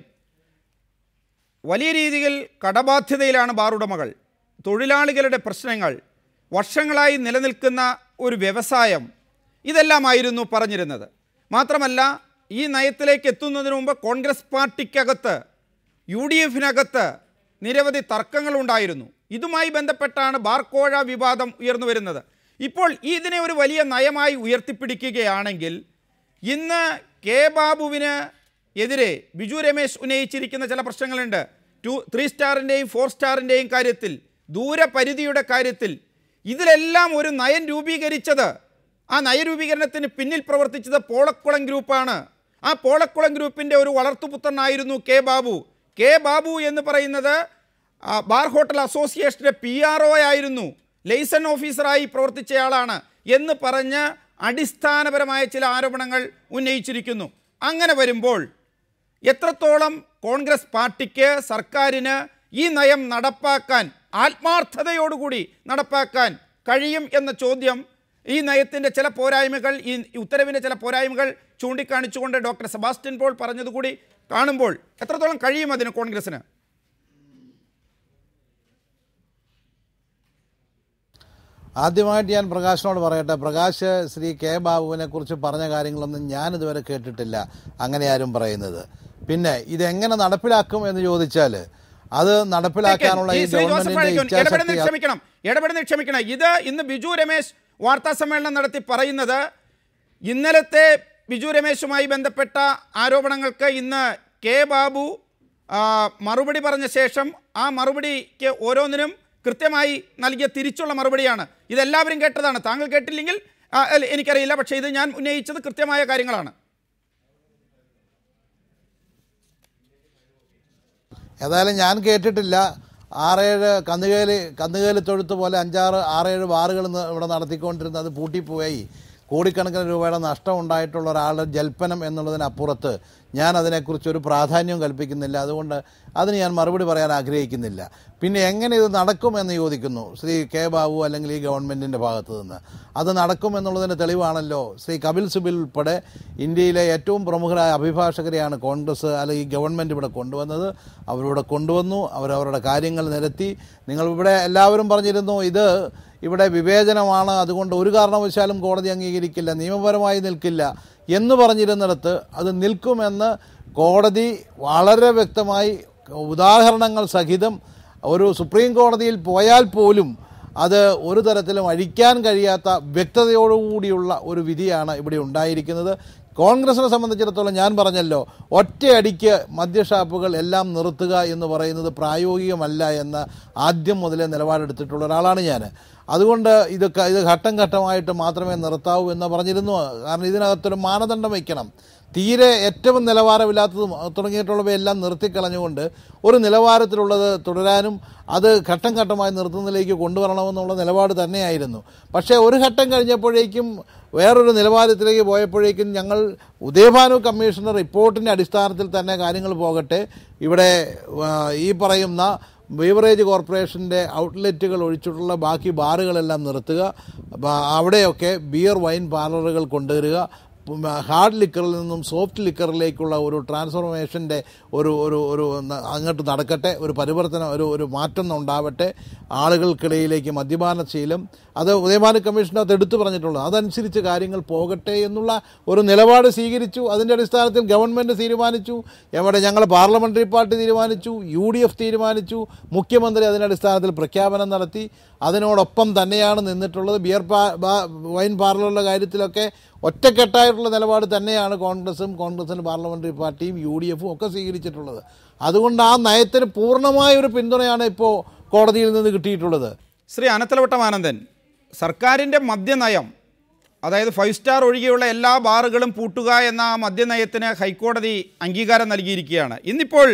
വലിയ രീതിയിൽ കടബാധ്യതയിലാണ് ബാറുടമകൾ, തൊഴിലാളികളുടെ പ്രശ്നങ്ങൾ, വർഷങ്ങളായി നിലനിൽക്കുന്ന ഒരു വ്യവസായം, ഇതെല്ലാമായിരുന്നു പറഞ്ഞിരുന്നത്. മാത്രമല്ല, ഈ നയത്തിലേക്ക് എത്തുന്നതിന് മുമ്പ് കോൺഗ്രസ് പാർട്ടിക്കകത്ത്, യു ഡി എഫിനകത്ത് നിരവധി തർക്കങ്ങളുണ്ടായിരുന്നു. ഇതുമായി ബന്ധപ്പെട്ടാണ് ബാർക്കോഴ വിവാദം ഉയർന്നു വരുന്നത്. ഇപ്പോൾ ഇതിനെ ഒരു വലിയ നയമായി ഉയർത്തിപ്പിടിക്കുകയാണെങ്കിൽ ഇന്ന് കെ ബാബുവിന് എതിരെ ബിജു രമേശ് ഉന്നയിച്ചിരിക്കുന്ന ചില പ്രശ്നങ്ങളുണ്ട്. ടു ത്രീ സ്റ്റാറിൻ്റെയും ഫോർ സ്റ്റാറിൻ്റെയും കാര്യത്തിൽ, ദൂരപരിധിയുടെ കാര്യത്തിൽ, ഇതിലെല്ലാം ഒരു നയം രൂപീകരിച്ചത്, ആ നയരൂപീകരണത്തിന് പിന്നിൽ പ്രവർത്തിച്ചത് പോളക്കുളം ഗ്രൂപ്പാണ്. ആ പോളക്കുളം ഗ്രൂപ്പിൻ്റെ ഒരു വളർത്തുപുത്രനായിരുന്നു കെ ബാബു. കെ ബാബു എന്ന് പറയുന്നത് ബാർ ഹോട്ടൽ അസോസിയേഷൻ്റെ പി ആർ ഒ ആയിരുന്നു, ലൈസൺ ഓഫീസറായി പ്രവർത്തിച്ചയാളാണ് എന്ന് പറഞ്ഞ് അടിസ്ഥാനപരമായ ചില ആരോപണങ്ങൾ ഉന്നയിച്ചിരിക്കുന്നു. അങ്ങനെ വരുമ്പോൾ എത്രത്തോളം കോൺഗ്രസ് പാർട്ടിക്ക്, സർക്കാരിന് ഈ നയം നടപ്പാക്കാൻ, ആത്മാർത്ഥതയോടുകൂടി നടപ്പാക്കാൻ കഴിയും എന്ന ചോദ്യം, ഈ നയത്തിൻ്റെ ചില പോരായ്മകൾ, ഈ ഉത്തരവിൻ്റെ ചില പോരായ്മകൾ ചൂണ്ടിക്കാണിച്ചുകൊണ്ട് ഡോക്ടർ സെബാസ്റ്റ്യൻ പോൾ പറഞ്ഞതുകൂടി കാണുമ്പോൾ എത്രത്തോളം കഴിയും അതിന് കോൺഗ്രസിന്? ആദ്യമായിട്ട് ഞാൻ പ്രകാശിനോട് പറയട്ടെ, പ്രകാശ് ശ്രീ കെ ബാബുവിനെ കുറിച്ച് പറഞ്ഞ കാര്യങ്ങളൊന്നും ഞാനിതുവരെ കേട്ടിട്ടില്ല അങ്ങനെ ആരും പറയുന്നത്. പിന്നെ ഇതെങ്ങനെ നടപ്പിലാക്കും എന്ന് ചോദിച്ചാൽ അത് നടപ്പിലാക്കാനുള്ള ഈ ഗവൺമെന്റിന്റെ ക്ഷമിക്കണം ഇടപെടുന്ന ക്ഷമിക്കണം ഇത് ഇന്ന് ബിജു രമേശ് വാർത്താ സമ്മേളനം നടത്തി പറയുന്നത്, ഇന്നലത്തെ ബിജു രമേശുമായി ബന്ധപ്പെട്ട ആരോപണങ്ങൾക്ക് ഇന്ന് കെ ബാബു മറുപടി പറഞ്ഞ ശേഷം ആ മറുപടിക്ക് ഓരോന്നിനും കൃത്യമായി നൽകിയ തിരിച്ചുള്ള മറുപടിയാണ്. ഇതെല്ലാവരും കേട്ടതാണ്. താങ്കൾ കേട്ടില്ലെങ്കിൽ എനിക്കറിയില്ല, പക്ഷേ ഇത് ഞാൻ ഉന്നയിച്ചത് കൃത്യമായ കാര്യങ്ങളാണ്. ഏതായാലും ഞാൻ കേട്ടിട്ടില്ല. ആറേഴ് കന്നുകേലി കന്നുകേലി തൊഴുത്ത് പോലെ അഞ്ചാറ് ആറേഴ് ബാറുകൾ ഇവിടെ നടത്തിക്കൊണ്ടിരുന്നത് അത് പൂട്ടിപ്പോയി കോടിക്കണക്കിന് രൂപയുടെ നഷ്ടം ഉണ്ടായിട്ടുള്ള ഒരാളുടെ ജൽപ്പനം എന്നുള്ളതിനപ്പുറത്ത് ഞാൻ അതിനെക്കുറിച്ചൊരു പ്രാധാന്യവും കൽപ്പിക്കുന്നില്ല. അതുകൊണ്ട് അതിന് ഞാൻ മറുപടി പറയാൻ ആഗ്രഹിക്കുന്നില്ല. പിന്നെ എങ്ങനെ ഇത് നടക്കുമെന്ന് ചോദിക്കുന്നു ശ്രീ കെ ബാബു അല്ലെങ്കിൽ ഈ ഗവൺമെൻറ്റിൻ്റെ ഭാഗത്തു നിന്ന്. അത് നടക്കുമെന്നുള്ളതിന് തെളിവാണല്ലോ ശ്രീ കപിൽ സിബൽ ഉൾപ്പെടെ ഇന്ത്യയിലെ ഏറ്റവും പ്രമുഖരായ അഭിഭാഷകരെയാണ് കോൺഗ്രസ് അല്ലെങ്കിൽ ഗവൺമെൻറ് ഇവിടെ കൊണ്ടുവന്നത്. അവരിവിടെ കൊണ്ടുവന്നു, അവരവരുടെ കാര്യങ്ങൾ നിരത്തി. നിങ്ങൾ ഇവിടെ എല്ലാവരും പറഞ്ഞിരുന്നു ഇത് ഇവിടെ വിവേചനമാണ്, അതുകൊണ്ട് ഒരു കാരണവശാലും കോടതി അംഗീകരിക്കില്ല, നിയമപരമായി നിൽക്കില്ല എന്ന് പറഞ്ഞിരുന്നിടത്ത് അത് നിൽക്കുമെന്ന് കോടതി വളരെ വ്യക്തമായി ഉദാഹരണങ്ങൾ സഹിതം ഒരു സുപ്രീം കോടതിയിൽ പോയാൽ പോലും അത് ഒരു തരത്തിലും അഴിക്കാൻ കഴിയാത്ത വ്യക്തതയോടുകൂടിയുള്ള ഒരു വിധിയാണ് ഇവിടെ ഉണ്ടായിരിക്കുന്നത്. കോൺഗ്രസിനെ സംബന്ധിച്ചിടത്തോളം ഞാൻ പറഞ്ഞല്ലോ, ഒറ്റയടിക്ക് മദ്യഷാപ്പുകൾ എല്ലാം നിർത്തുക എന്ന് പറയുന്നത് പ്രായോഗികമല്ല എന്ന് ആദ്യം മുതലേ നിലപാടെടുത്തിട്ടുള്ള ഒരാളാണ് ഞാൻ. അതുകൊണ്ട് ഇത് ഇത് ഘട്ടം ഘട്ടമായിട്ട് മാത്രമേ നിർത്താവൂ എന്ന് പറഞ്ഞിരുന്നു. കാരണം ഇതിനകത്തൊരു മാനദണ്ഡം വയ്ക്കണം. തീരെ ഏറ്റവും നിലവാരമില്ലാത്തതും തുടങ്ങിയിട്ടുള്ളവയെല്ലാം നിർത്തിക്കളഞ്ഞുകൊണ്ട് ഒരു നിലവാരത്തിലുള്ളത് തുടരാനും അത് ഘട്ടം ഘട്ടമായി നിർത്തുന്നതിലേക്ക് കൊണ്ടുവരണമെന്നുള്ള നിലപാട് തന്നെയായിരുന്നു. പക്ഷേ ഒരു ഘട്ടം കഴിഞ്ഞപ്പോഴേക്കും വേറൊരു നിലവാരത്തിലേക്ക് പോയപ്പോഴേക്കും ഞങ്ങൾ ഉദയഭാനു കമ്മീഷന്റെ റിപ്പോർട്ടിൻ്റെ അടിസ്ഥാനത്തിൽ തന്നെ കാര്യങ്ങൾ പോകട്ടെ, ഇവിടെ ഈ പറയുന്ന ബീവറേജ് കോർപ്പറേഷൻ്റെ ഔട്ട്ലെറ്റുകൾ ഒഴിച്ചിട്ടുള്ള ബാക്കി ബാറുകളെല്ലാം നിർത്തുക, അവിടെയൊക്കെ ബിയർ വൈൻ പാർലറുകൾ കൊണ്ടുവരിക, ഹാർഡ് ലിക്കറിൽ നിന്നും സോഫ്റ്റ് ലിക്കറിലേക്കുള്ള ഒരു ട്രാൻസ്ഫോർമേഷൻ്റെ ഒരു ഒരു ഒരു അങ്ങോട്ട് നടക്കട്ടെ, ഒരു പരിവർത്തനം, ഒരു ഒരു മാറ്റം ഉണ്ടാവട്ടെ ആളുകൾക്കിടയിലേക്ക് മദ്യപാന ശീലം. അത് ഉദയഭാനു കമ്മീഷനകത്ത് എടുത്തു പറഞ്ഞിട്ടുള്ളത്. അതനുസരിച്ച് കാര്യങ്ങൾ പോകട്ടെ എന്നുള്ള ഒരു നിലപാട് സ്വീകരിച്ചു. അതിൻ്റെ അടിസ്ഥാനത്തിൽ ഗവൺമെൻറ് തീരുമാനിച്ചു, എവിടെ ഞങ്ങൾ പാർലമെൻ്ററി പാർട്ടി തീരുമാനിച്ചു, യു ഡി എഫ് തീരുമാനിച്ചു, മുഖ്യമന്ത്രി അതിൻ്റെ അടിസ്ഥാനത്തിൽ പ്രഖ്യാപനം നടത്തി. അതിനോടൊപ്പം തന്നെയാണ് നിന്നിട്ടുള്ളത്. ബിയർ പാ വൈൻ പാർലറുടെ കാര്യത്തിലൊക്കെ ഒറ്റക്കെട്ടായിട്ടുള്ള നിലപാട് തന്നെയാണ് കോൺഗ്രസും കോൺഗ്രസിൻ്റെ പാർലമെൻ്ററി പാർട്ടിയും യു ഡി എഫും ഒക്കെ സ്വീകരിച്ചിട്ടുള്ളത്. അതുകൊണ്ട് ആ നയത്തിന് പൂർണ്ണമായ ഒരു പിന്തുണയാണ് ഇപ്പോൾ കോടതിയിൽ നിന്ന് കിട്ടിയിട്ടുള്ളത്. ശ്രീ അനന്തലവട്ടം ആനന്ദൻ, സർക്കാരിൻ്റെ മദ്യനയം, അതായത് ഫൈവ് സ്റ്റാർ ഒഴികെയുള്ള എല്ലാ ബാറുകളും പൂട്ടുക എന്ന ആ മദ്യനയത്തിന് ഹൈക്കോടതി അംഗീകാരം നൽകിയിരിക്കുകയാണ്. ഇന്നിപ്പോൾ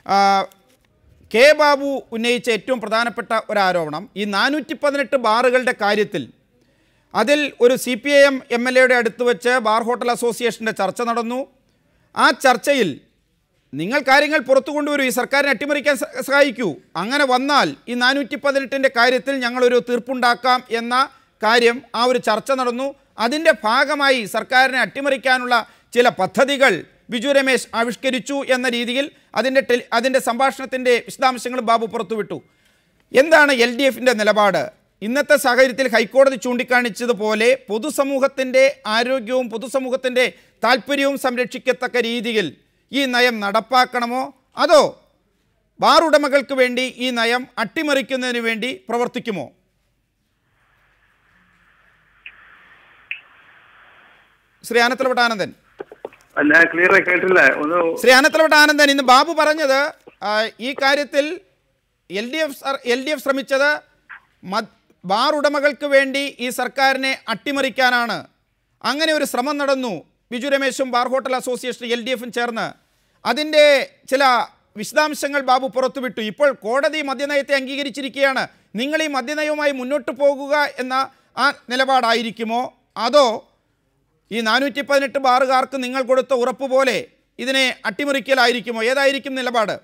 കെ ബാബു ഉന്നയിച്ച ഏറ്റവും പ്രധാനപ്പെട്ട ഒരാരോപണം, ഈ നാനൂറ്റി പതിനെട്ട് ബാറുകളുടെ കാര്യത്തിൽ അതിൽ ഒരു C P I M M L എയുടെ അടുത്ത് വെച്ച് ബാർ ഹോട്ടൽ അസോസിയേഷൻ്റെ ചർച്ച നടന്നു. ആ ചർച്ചയിൽ നിങ്ങൾ കാര്യങ്ങൾ പുറത്തു കൊണ്ടുവരൂ, ഈ സർക്കാരിനെ അട്ടിമറിക്കാൻ സഹായിക്കൂ, അങ്ങനെ വന്നാൽ ഈ നാനൂറ്റി പതിനെട്ടിൻ്റെ കാര്യത്തിൽ ഞങ്ങളൊരു തീർപ്പുണ്ടാക്കാം എന്ന കാര്യം ആ ഒരു ചർച്ച നടന്നു. അതിൻ്റെ ഭാഗമായി സർക്കാരിനെ അട്ടിമറിക്കാനുള്ള ചില പദ്ധതികൾ ബിജു രമേശ് ആവിഷ്കരിച്ചു എന്ന രീതിയിൽ അതിൻ്റെ ടെലി അതിൻ്റെ സംഭാഷണത്തിൻ്റെ വിശദാംശങ്ങൾ ബാബു പുറത്തുവിട്ടു. എന്താണ് എൽ ഡി എഫിൻ്റെ നിലപാട്? ഇന്നത്തെ സാഹചര്യത്തിൽ ഹൈക്കോടതി ചൂണ്ടിക്കാണിച്ചതുപോലെ പൊതുസമൂഹത്തിൻ്റെ ആരോഗ്യവും പൊതുസമൂഹത്തിൻ്റെ താല്പര്യവും സംരക്ഷിക്കത്തക്ക രീതിയിൽ ഈ നയം നടപ്പാക്കണമോ, അതോ ബാർ ഉടമകൾക്ക് വേണ്ടി ഈ നയം അട്ടിമറിക്കുന്നതിന് വേണ്ടി പ്രവർത്തിക്കുമോ? ശ്രീ അനന്തലവട്ട ആനന്ദൻ ശ്രീ അനന്തലവട്ട ആനന്ദൻ ഇന്ന് ബാബു പറഞ്ഞത് ഈ കാര്യത്തിൽ L D F L D F ശ്രമിച്ചത് ബാർ ഉടമകൾക്ക് വേണ്ടി ഈ സർക്കാരിനെ അട്ടിമറിക്കാനാണ്. അങ്ങനെ ഒരു ശ്രമം നടന്നു. ബിജു രമേശും bar hotel association L D എഫും ചേർന്ന് അതിൻ്റെ ചില വിശദാംശങ്ങൾ ബാബു പുറത്തുവിട്ടു. ഇപ്പോൾ കോടതി മദ്യനയത്തെ അംഗീകരിച്ചിരിക്കുകയാണ്. നിങ്ങൾ ഈ മദ്യനയവുമായി മുന്നോട്ട് പോകുക എന്ന ആ നിലപാടായിരിക്കുമോ, അതോ ഈ നാനൂറ്റി പതിനെട്ട് ബാറുകാർക്ക് നിങ്ങൾ കൊടുത്ത ഉറപ്പ് പോലെ ഇതിനെ അട്ടിമറിക്കലായിരിക്കുമോ? ഏതായിരിക്കും നിലപാട്?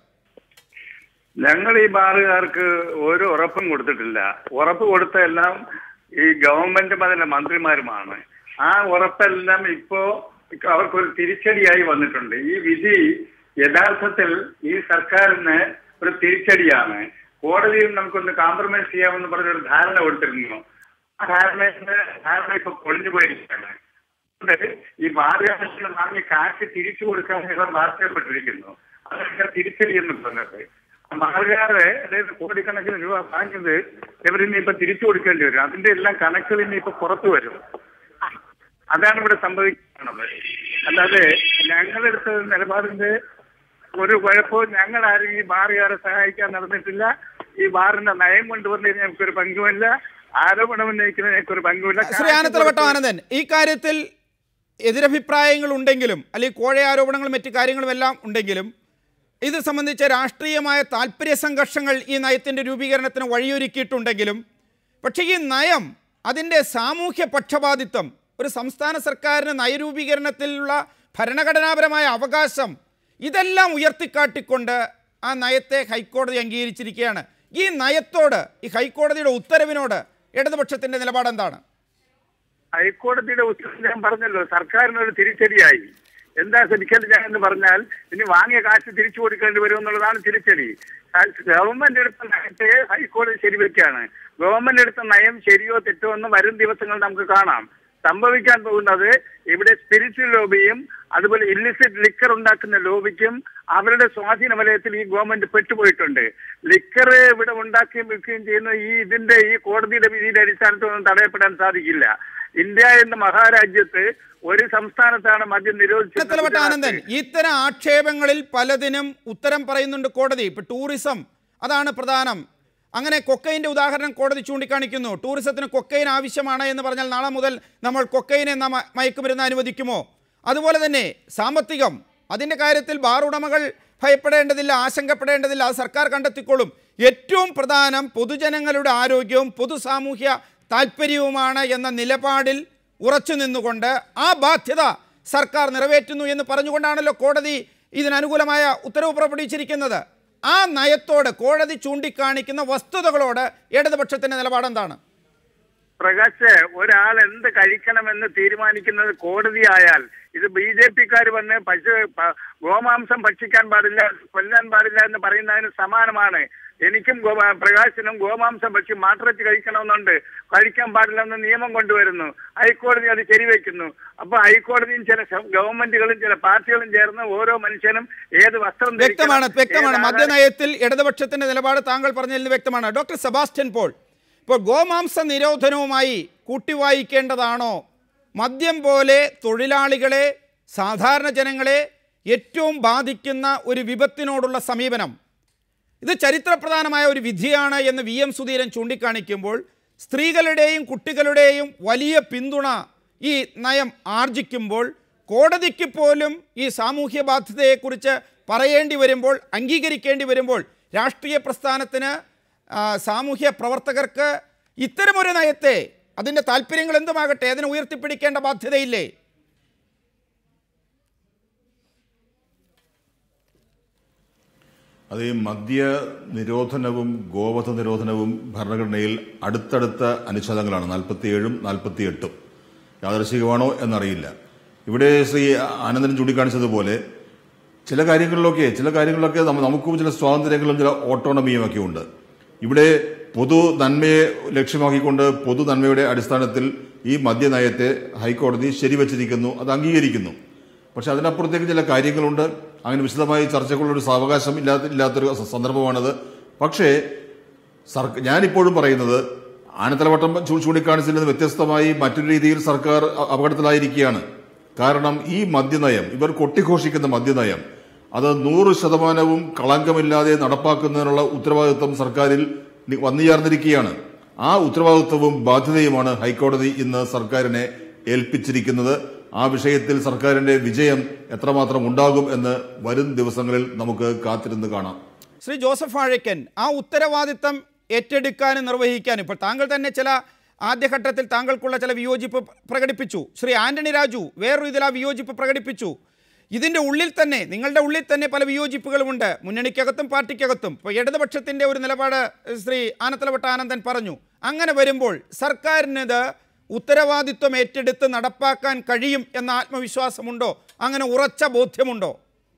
ഞങ്ങൾ ഈ ബാറുകാർക്ക് ഒരു ഉറപ്പും കൊടുത്തിട്ടില്ല. ഉറപ്പ് കൊടുത്തെല്ലാം ഈ ഗവൺമെന്റും അതിന്റെ മന്ത്രിമാരുമാണ്. ആ ഉറപ്പെല്ലാം ഇപ്പോ അവർക്കൊരു തിരിച്ചടിയായി വന്നിട്ടുണ്ട്. ഈ വിധി യഥാർത്ഥത്തിൽ ഈ സർക്കാരിന് ഒരു തിരിച്ചടിയാണ്. കോടതിയിൽ നമുക്കൊന്ന് കോംപ്രമൈസ് ചെയ്യാമെന്ന് പറഞ്ഞൊരു ധാരണ കൊടുത്തിരുന്നു. ആ ധാരണയുടെ ധാരണ ഇപ്പൊ പൊളിഞ്ഞു പോയിരിക്കുകയാണ്. ഈ ബാറുകാർക്ക് വാങ്ങിയ കാശ് തിരിച്ചു കൊടുക്കാൻ ഇവർ ബാധ്യപ്പെട്ടിരിക്കുന്നു. അതൊക്കെ തിരിച്ചടി എന്ന് പറഞ്ഞത് ബാറുകാരെ അതായത് കോടിക്കണക്കിന് രൂപ വാങ്ങിയത് ഇവരിന്ന് ഇപ്പൊ തിരിച്ചു കൊടുക്കേണ്ടി വരും. അതിന്റെ എല്ലാം കണക്കുകൾ ഇനി ഇപ്പൊ പുറത്തു വരും. അതാണ് ഇവിടെ സംഭവിക്കുന്നത്. അല്ലാതെ ഞങ്ങളെടുത്ത നിലപാടിന്റെ ഒരു കുഴപ്പവും ഞങ്ങൾ ആരും ഈ ബാറുകാരെ സഹായിക്കാൻ നടന്നിട്ടില്ല. ഈ ബാറിന്റെ നയം കൊണ്ടുവന്നതിന് ഞങ്ങൾക്കൊരു പങ്കുമില്ല. ആരോപണം ഉന്നയിക്കുന്നതിന് ഞങ്ങൾക്കൊരു പങ്കുമില്ല. ശ്രീ അനന്തലവട്ടം ആനന്ദൻ, ഈ കാര്യത്തിൽ എതിരഭിപ്രായങ്ങൾ ഉണ്ടെങ്കിലും അല്ലെങ്കിൽ കോഴ ആരോപണങ്ങളും മറ്റു കാര്യങ്ങളും എല്ലാം ഉണ്ടെങ്കിലും ഇത് സംബന്ധിച്ച രാഷ്ട്രീയമായ താല്പര്യ സംഘർഷങ്ങൾ ഈ നയത്തിൻ്റെ രൂപീകരണത്തിന് വഴിയൊരുക്കിയിട്ടുണ്ടെങ്കിലും പക്ഷേ ഈ നയം അതിൻ്റെ സാമൂഹ്യ പക്ഷപാതിത്വം, ഒരു സംസ്ഥാന സർക്കാരിന് നയരൂപീകരണത്തിലുള്ള ഭരണഘടനാപരമായ അവകാശം, ഇതെല്ലാം ഉയർത്തിക്കാട്ടിക്കൊണ്ട് ആ നയത്തെ ഹൈക്കോടതി അംഗീകരിച്ചിരിക്കുകയാണ്. ഈ നയത്തോട്, ഈ ഹൈക്കോടതിയുടെ ഉത്തരവിനോട് ഇടതുപക്ഷത്തിൻ്റെ നിലപാട് എന്താണ്? ഹൈക്കോടതിയുടെ ഉത്തരവ് ഞാൻ പറഞ്ഞല്ലോ, സർക്കാരിനൊരു തിരിച്ചടിയായി. എന്താ തിരിച്ചടി എന്ന് പറഞ്ഞാൽ ഇനി വാങ്ങിയ കാശ് തിരിച്ചു കൊടുക്കേണ്ടി വരും എന്നുള്ളതാണ് തിരിച്ചടി. ഗവൺമെന്റ് എടുത്ത നയത്തെ ഹൈക്കോടതി ശരിവെക്കുകയാണ്. ഗവൺമെന്റ് എടുത്ത നയം ശരിയോ തെറ്റോ എന്ന് വരും ദിവസങ്ങൾ നമുക്ക് കാണാം. സംഭവിക്കാൻ പോകുന്നത് ഇവിടെ സ്പിരിച്വൽ ലോബിയും അതുപോലെ ഇല്ലിസിറ്റ് ലിക്കർ ഉണ്ടാക്കുന്ന ലോബിക്കും അവരുടെ സ്വാധീന വലയത്തിൽ ഈ ഗവൺമെന്റ് പെട്ടുപോയിട്ടുണ്ട്. ലിക്കർ ഇവിടെ ഉണ്ടാക്കുകയും വിൽക്കുകയും ചെയ്യുന്ന ഈ ഇതിന്റെ ഈ കോടതിയുടെ വിധിയുടെ അടിസ്ഥാനത്തിലൊന്നും തടയപ്പെടാൻ സാധിക്കില്ല. ഇന്ത്യ എന്ന മഹാരാജ്യത്ത് ഒരു സംസ്ഥാനത്താണ് മദ്യം നിരോധിച്ചത്. ആനന്ദൻ, ഇത്തരം ആക്ഷേപങ്ങളിൽ പലതിനും ഉത്തരം പറയുന്നുണ്ട് കോടതി. ഇപ്പൊ ടൂറിസം അതാണ് പ്രധാനം. അങ്ങനെ കൊക്കൈൻ്റെ ഉദാഹരണം കോടതി ചൂണ്ടിക്കാണിക്കുന്നു. ടൂറിസത്തിന് കൊക്കൈൻ ആവശ്യമാണ് എന്ന് പറഞ്ഞാൽ നാളെ മുതൽ നമ്മൾ കൊക്കൈൻ എന്ന മയക്കുമരുന്ന് അനുവദിക്കുമോ? അതുപോലെ തന്നെ സാമ്പത്തികം, അതിൻ്റെ കാര്യത്തിൽ ബാർ ഉടമകൾ ഭയപ്പെടേണ്ടതില്ല, ആശങ്കപ്പെടേണ്ടതില്ല, അത് സർക്കാർ കണ്ടെത്തിക്കൊള്ളും. ഏറ്റവും പ്രധാനം പൊതുജനങ്ങളുടെ ആരോഗ്യവും പൊതു സാമൂഹ്യ താല്പര്യവുമാണ് എന്ന നിലപാടിൽ ഉറച്ചു നിന്നുകൊണ്ട് ആ ബാധ്യത സർക്കാർ നിറവേറ്റുന്നു എന്ന് പറഞ്ഞുകൊണ്ടാണല്ലോ കോടതി ഇതിനനുകൂലമായ ഉത്തരവ് പുറപ്പെടുവിച്ചിരിക്കുന്നത്. ആ നയത്തോട്, കോടതി ചൂണ്ടിക്കാണിക്കുന്ന വസ്തുതകളോട് ഇടതുപക്ഷത്തിന്റെ നിലപാടെന്താണ്? പ്രകാശ്, ഒരാൾ എന്ത് കഴിക്കണമെന്ന് തീരുമാനിക്കുന്നത് കോടതിയായാൽ ഇത് ബി ജെ പിക്കാർ വന്ന് പശു ഗോമാംസം ഭക്ഷിക്കാൻ പാടില്ല, കൊല്ലാൻ പാടില്ല എന്ന് പറയുന്നതിന് സമാനമാണ്. എനിക്കും പ്രകാശിനും ഗോമാംസം ഭക്ഷി മാട്ടിറച്ചി കഴിക്കണമെന്നുണ്ട്, കഴിക്കാൻ പാടില്ലെന്ന് നിയമം കൊണ്ടുവരുന്നു. ഹൈക്കോടതി അത് ശരിവെക്കുന്നു. അപ്പൊ ഹൈക്കോടതിയും ചില ഗവൺമെന്റുകളും ചില പാർട്ടികളും ചേർന്ന് ഓരോ മനുഷ്യനും ഏത് വസ്ത്രം വ്യക്തമാണ് വ്യക്തമാണ് മദ്യനയത്തിൽ ഇടതുപക്ഷത്തിന്റെ നിലപാട് താങ്കൾ പറഞ്ഞതിൽ നിന്ന് വ്യക്തമാണ്. ഡോക്ടർ സെബാസ്റ്റ്യൻ പോൾ, ഇപ്പോൾ ഗോമാംസ നിരോധനവുമായി കൂട്ടിവായിക്കേണ്ടതാണോ മദ്യം പോലെ തൊഴിലാളികളെ, സാധാരണ ജനങ്ങളെ ഏറ്റവും ബാധിക്കുന്ന ഒരു വിപത്തിനോടുള്ള സമീപനം? ഇത് ചരിത്രപ്രധാനമായ ഒരു വിധിയാണ് എന്ന് വി എം സുധീരൻ ചൂണ്ടിക്കാണിക്കുമ്പോൾ സ്ത്രീകളുടെയും കുട്ടികളുടെയും വലിയ പിന്തുണ ഈ നയം ആർജിക്കുമ്പോൾ കോടതിക്ക് പോലും ഈ സാമൂഹ്യ ബാധ്യതയെക്കുറിച്ച് പറയേണ്ടി വരുമ്പോൾ, അംഗീകരിക്കേണ്ടി വരുമ്പോൾ രാഷ്ട്രീയ പ്രസ്ഥാനത്തിന്, സാമൂഹ്യ പ്രവർത്തകർക്ക് ഇത്തരമൊരു നയത്തെ, അതിൻ്റെ താല്പര്യങ്ങൾ എന്തുമാകട്ടെ, അതിനെ ഉയർത്തിപ്പിടിക്കേണ്ട ബാധ്യതയില്ലേ? അത് ഈ മദ്യ നിരോധനവും ഗോവധ നിരോധനവും ഭരണഘടനയിൽ അടുത്തടുത്ത അനുച്ഛേദങ്ങളാണ്, നാൽപ്പത്തിയേഴും നാൽപ്പത്തിയെട്ടും. യാദൃശികമാണോ എന്നറിയില്ല. ഇവിടെ ശ്രീ ആനന്ദൻ ചൂണ്ടിക്കാണിച്ചതുപോലെ ചില കാര്യങ്ങളിലൊക്കെ ചില കാര്യങ്ങളിലൊക്കെ നമുക്കും ചില സ്വാതന്ത്ര്യങ്ങളും ചില ഓട്ടോണമിയും ഒക്കെ ഉണ്ട്. ഇവിടെ പൊതു നന്മയെ ലക്ഷ്യമാക്കിക്കൊണ്ട് പൊതു നന്മയുടെ അടിസ്ഥാനത്തിൽ ഈ മദ്യനയത്തെ ഹൈക്കോടതി ശരിവച്ചിരിക്കുന്നു, അത് അംഗീകരിക്കുന്നു. പക്ഷെ അതിനപ്പുറത്തേക്ക് ചില കാര്യങ്ങളുണ്ട്. അങ്ങനെ വിശദമായി ചർച്ചകളുള്ളൊരു സാവകാശം ഇല്ലാത്ത ഇല്ലാത്തൊരു സന്ദർഭമാണത്. പക്ഷേ സർക്കാർ, ഞാനിപ്പോഴും പറയുന്നത് ആനത്തലവട്ടം ചൂണ്ടിക്കാണിച്ചതിൽ നിന്ന് വ്യത്യസ്തമായി മറ്റൊരു രീതിയിൽ സർക്കാർ അപകടത്തിലായിരിക്കുകയാണ്. കാരണം ഈ മദ്യനയം, ഇവർ കൊട്ടിഘോഷിക്കുന്ന മദ്യനയം, അത് നൂറ് ശതമാനവും കളങ്കമില്ലാതെ നടപ്പാക്കുന്നതിനുള്ള ഉത്തരവാദിത്വം സർക്കാരിൽ വന്നുചേർന്നിരിക്കുകയാണ്. ആ ഉത്തരവാദിത്വവും ബാധ്യതയുമാണ് ഹൈക്കോടതി ഇന്ന് സർക്കാരിനെ ഏൽപ്പിച്ചിരിക്കുന്നത്. ആ വിഷയത്തിൽ സർക്കാരിന്റെ വിജയം എത്രമാത്രം ഉണ്ടാകും എന്ന് വരും ദിവസങ്ങളിൽ നമുക്ക് കാത്തിരുന്ന് കാണാം. ശ്രീ ജോസഫ് വാഴക്കൻ, ആ ഉത്തരവാദിത്തം ഏറ്റെടുക്കാനും നിർവഹിക്കാനും ഇപ്പോൾ താങ്കൾ തന്നെ ചില ആദ്യഘട്ടത്തിൽ താങ്കൾക്കുള്ള ചില വിയോജിപ്പ് പ്രകടിപ്പിച്ചു. ശ്രീ ആന്റണി രാജു വേറൊരു ഇതിൽ ആ വിയോജിപ്പ് പ്രകടിപ്പിച്ചു. ഇതിൻ്റെ ഉള്ളിൽ തന്നെ, നിങ്ങളുടെ ഉള്ളിൽ തന്നെ പല വിയോജിപ്പുകളുമുണ്ട്, മുന്നണിക്കകത്തും പാർട്ടിക്കകത്തും. ഇപ്പോൾ ഇടതുപക്ഷത്തിൻ്റെ ഒരു നിലപാട് ശ്രീ ആനത്തലവട്ട ആനന്ദൻ പറഞ്ഞു. അങ്ങനെ വരുമ്പോൾ സർക്കാരിനിത് ഉത്തരവാദിത്വം ഏറ്റെടുത്ത് നടപ്പാക്കാൻ കഴിയും എന്ന ആത്മവിശ്വാസമുണ്ടോ? അങ്ങനെ ഉറച്ച ബോധ്യമുണ്ടോ?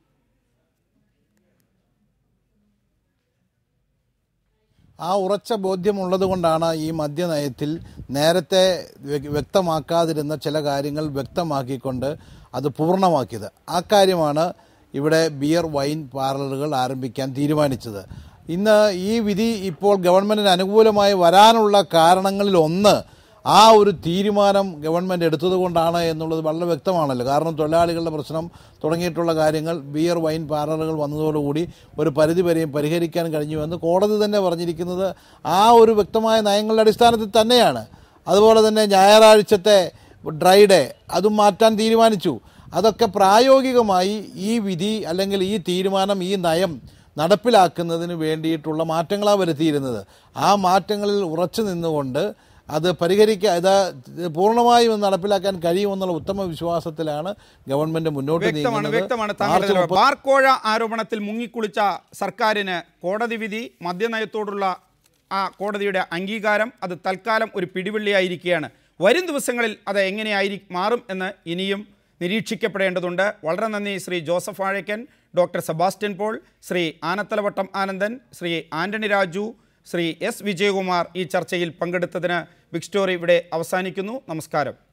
ആ ഉറച്ച ബോധ്യമുള്ളത് കൊണ്ടാണ് ഈ മദ്യനയത്തിൽ നേരത്തെ വ്യക്തമാക്കാതിരുന്ന ചില കാര്യങ്ങൾ വ്യക്തമാക്കിക്കൊണ്ട് അത് പൂർണ്ണമാക്കിയത്. ആ കാര്യമാണ് ഇവിടെ ബിയർ വൈൻ പാർലറുകൾ ആരംഭിക്കാൻ തീരുമാനിച്ചത്. ഇന്ന് ഈ വിധി ഇപ്പോൾ ഗവൺമെൻറ്റിന് അനുകൂലമായി വരാനുള്ള കാരണങ്ങളിൽ ഒന്ന് ആ ഒരു തീരുമാനം ഗവൺമെൻറ് എടുത്തതുകൊണ്ടാണ് എന്നുള്ളത് വളരെ വ്യക്തമാണല്ലോ. കാരണം തൊഴിലാളികളുടെ പ്രശ്നം തുടങ്ങിയിട്ടുള്ള കാര്യങ്ങൾ ബിയർ വൈൻ പാർലറുകൾ വന്നതോടുകൂടി ഒരു പരിധിവരെയും പരിഹരിക്കാൻ കഴിഞ്ഞുവെന്ന് കോടതി തന്നെ പറഞ്ഞിരിക്കുന്നത് ആ ഒരു വ്യക്തമായ നയങ്ങളുടെ അടിസ്ഥാനത്തിൽ തന്നെയാണ്. അതുപോലെ തന്നെ ഞായറാഴ്ചത്തെ ഡ്രൈ ഡേ അതും മാറ്റാൻ തീരുമാനിച്ചു. അതൊക്കെ പ്രായോഗികമായി ഈ വിധി അല്ലെങ്കിൽ ഈ തീരുമാനം, ഈ നയം നടപ്പിലാക്കുന്നതിന് വേണ്ടിയിട്ടുള്ള മാറ്റങ്ങളാണ് വരുത്തിയിരുന്നത്. ആ മാറ്റങ്ങളിൽ ഉറച്ചു നിന്നുകൊണ്ട് അത് പരിഹരിക്കുക, ഇത് പൂർണ്ണമായും നടപ്പിലാക്കാൻ കഴിയുമെന്നുള്ള ഉത്തമ വിശ്വാസത്തിലാണ് ഗവൺമെന്റ് മുന്നോട്ട് നീങ്ങുന്നത്. ബാർക്കോഴ ആരോപണത്തിൽ മുങ്ങിക്കുളിച്ച സർക്കാരിന് കോടതി വിധി, മദ്യനയത്തോടുള്ള ആ കോടതിയുടെ അംഗീകാരം, അത് തൽക്കാലം ഒരു പിടിവള്ളിയായിരിക്കുകയാണ്. വരും ദിവസങ്ങളിൽ അത് എങ്ങനെയായി മാറും എന്ന് ഇനിയും നിരീക്ഷിക്കപ്പെടേണ്ടതുണ്ട്. വളരെ നന്ദി ശ്രീ ജോസഫ് വാഴക്കൻ, ഡോക്ടർ സെബാസ്റ്റ്യൻ പോൾ, ശ്രീ ആനത്തലവട്ടം ആനന്ദൻ, ശ്രീ ആന്റണി രാജു, ശ്രീ എസ് വിജയകുമാർ ഈ ചർച്ചയിൽ പങ്കെടുത്തതിന്. ബിഗ് സ്റ്റോറി ഇവിടെ അവസാനിക്കുന്നു. നമസ്കാരം.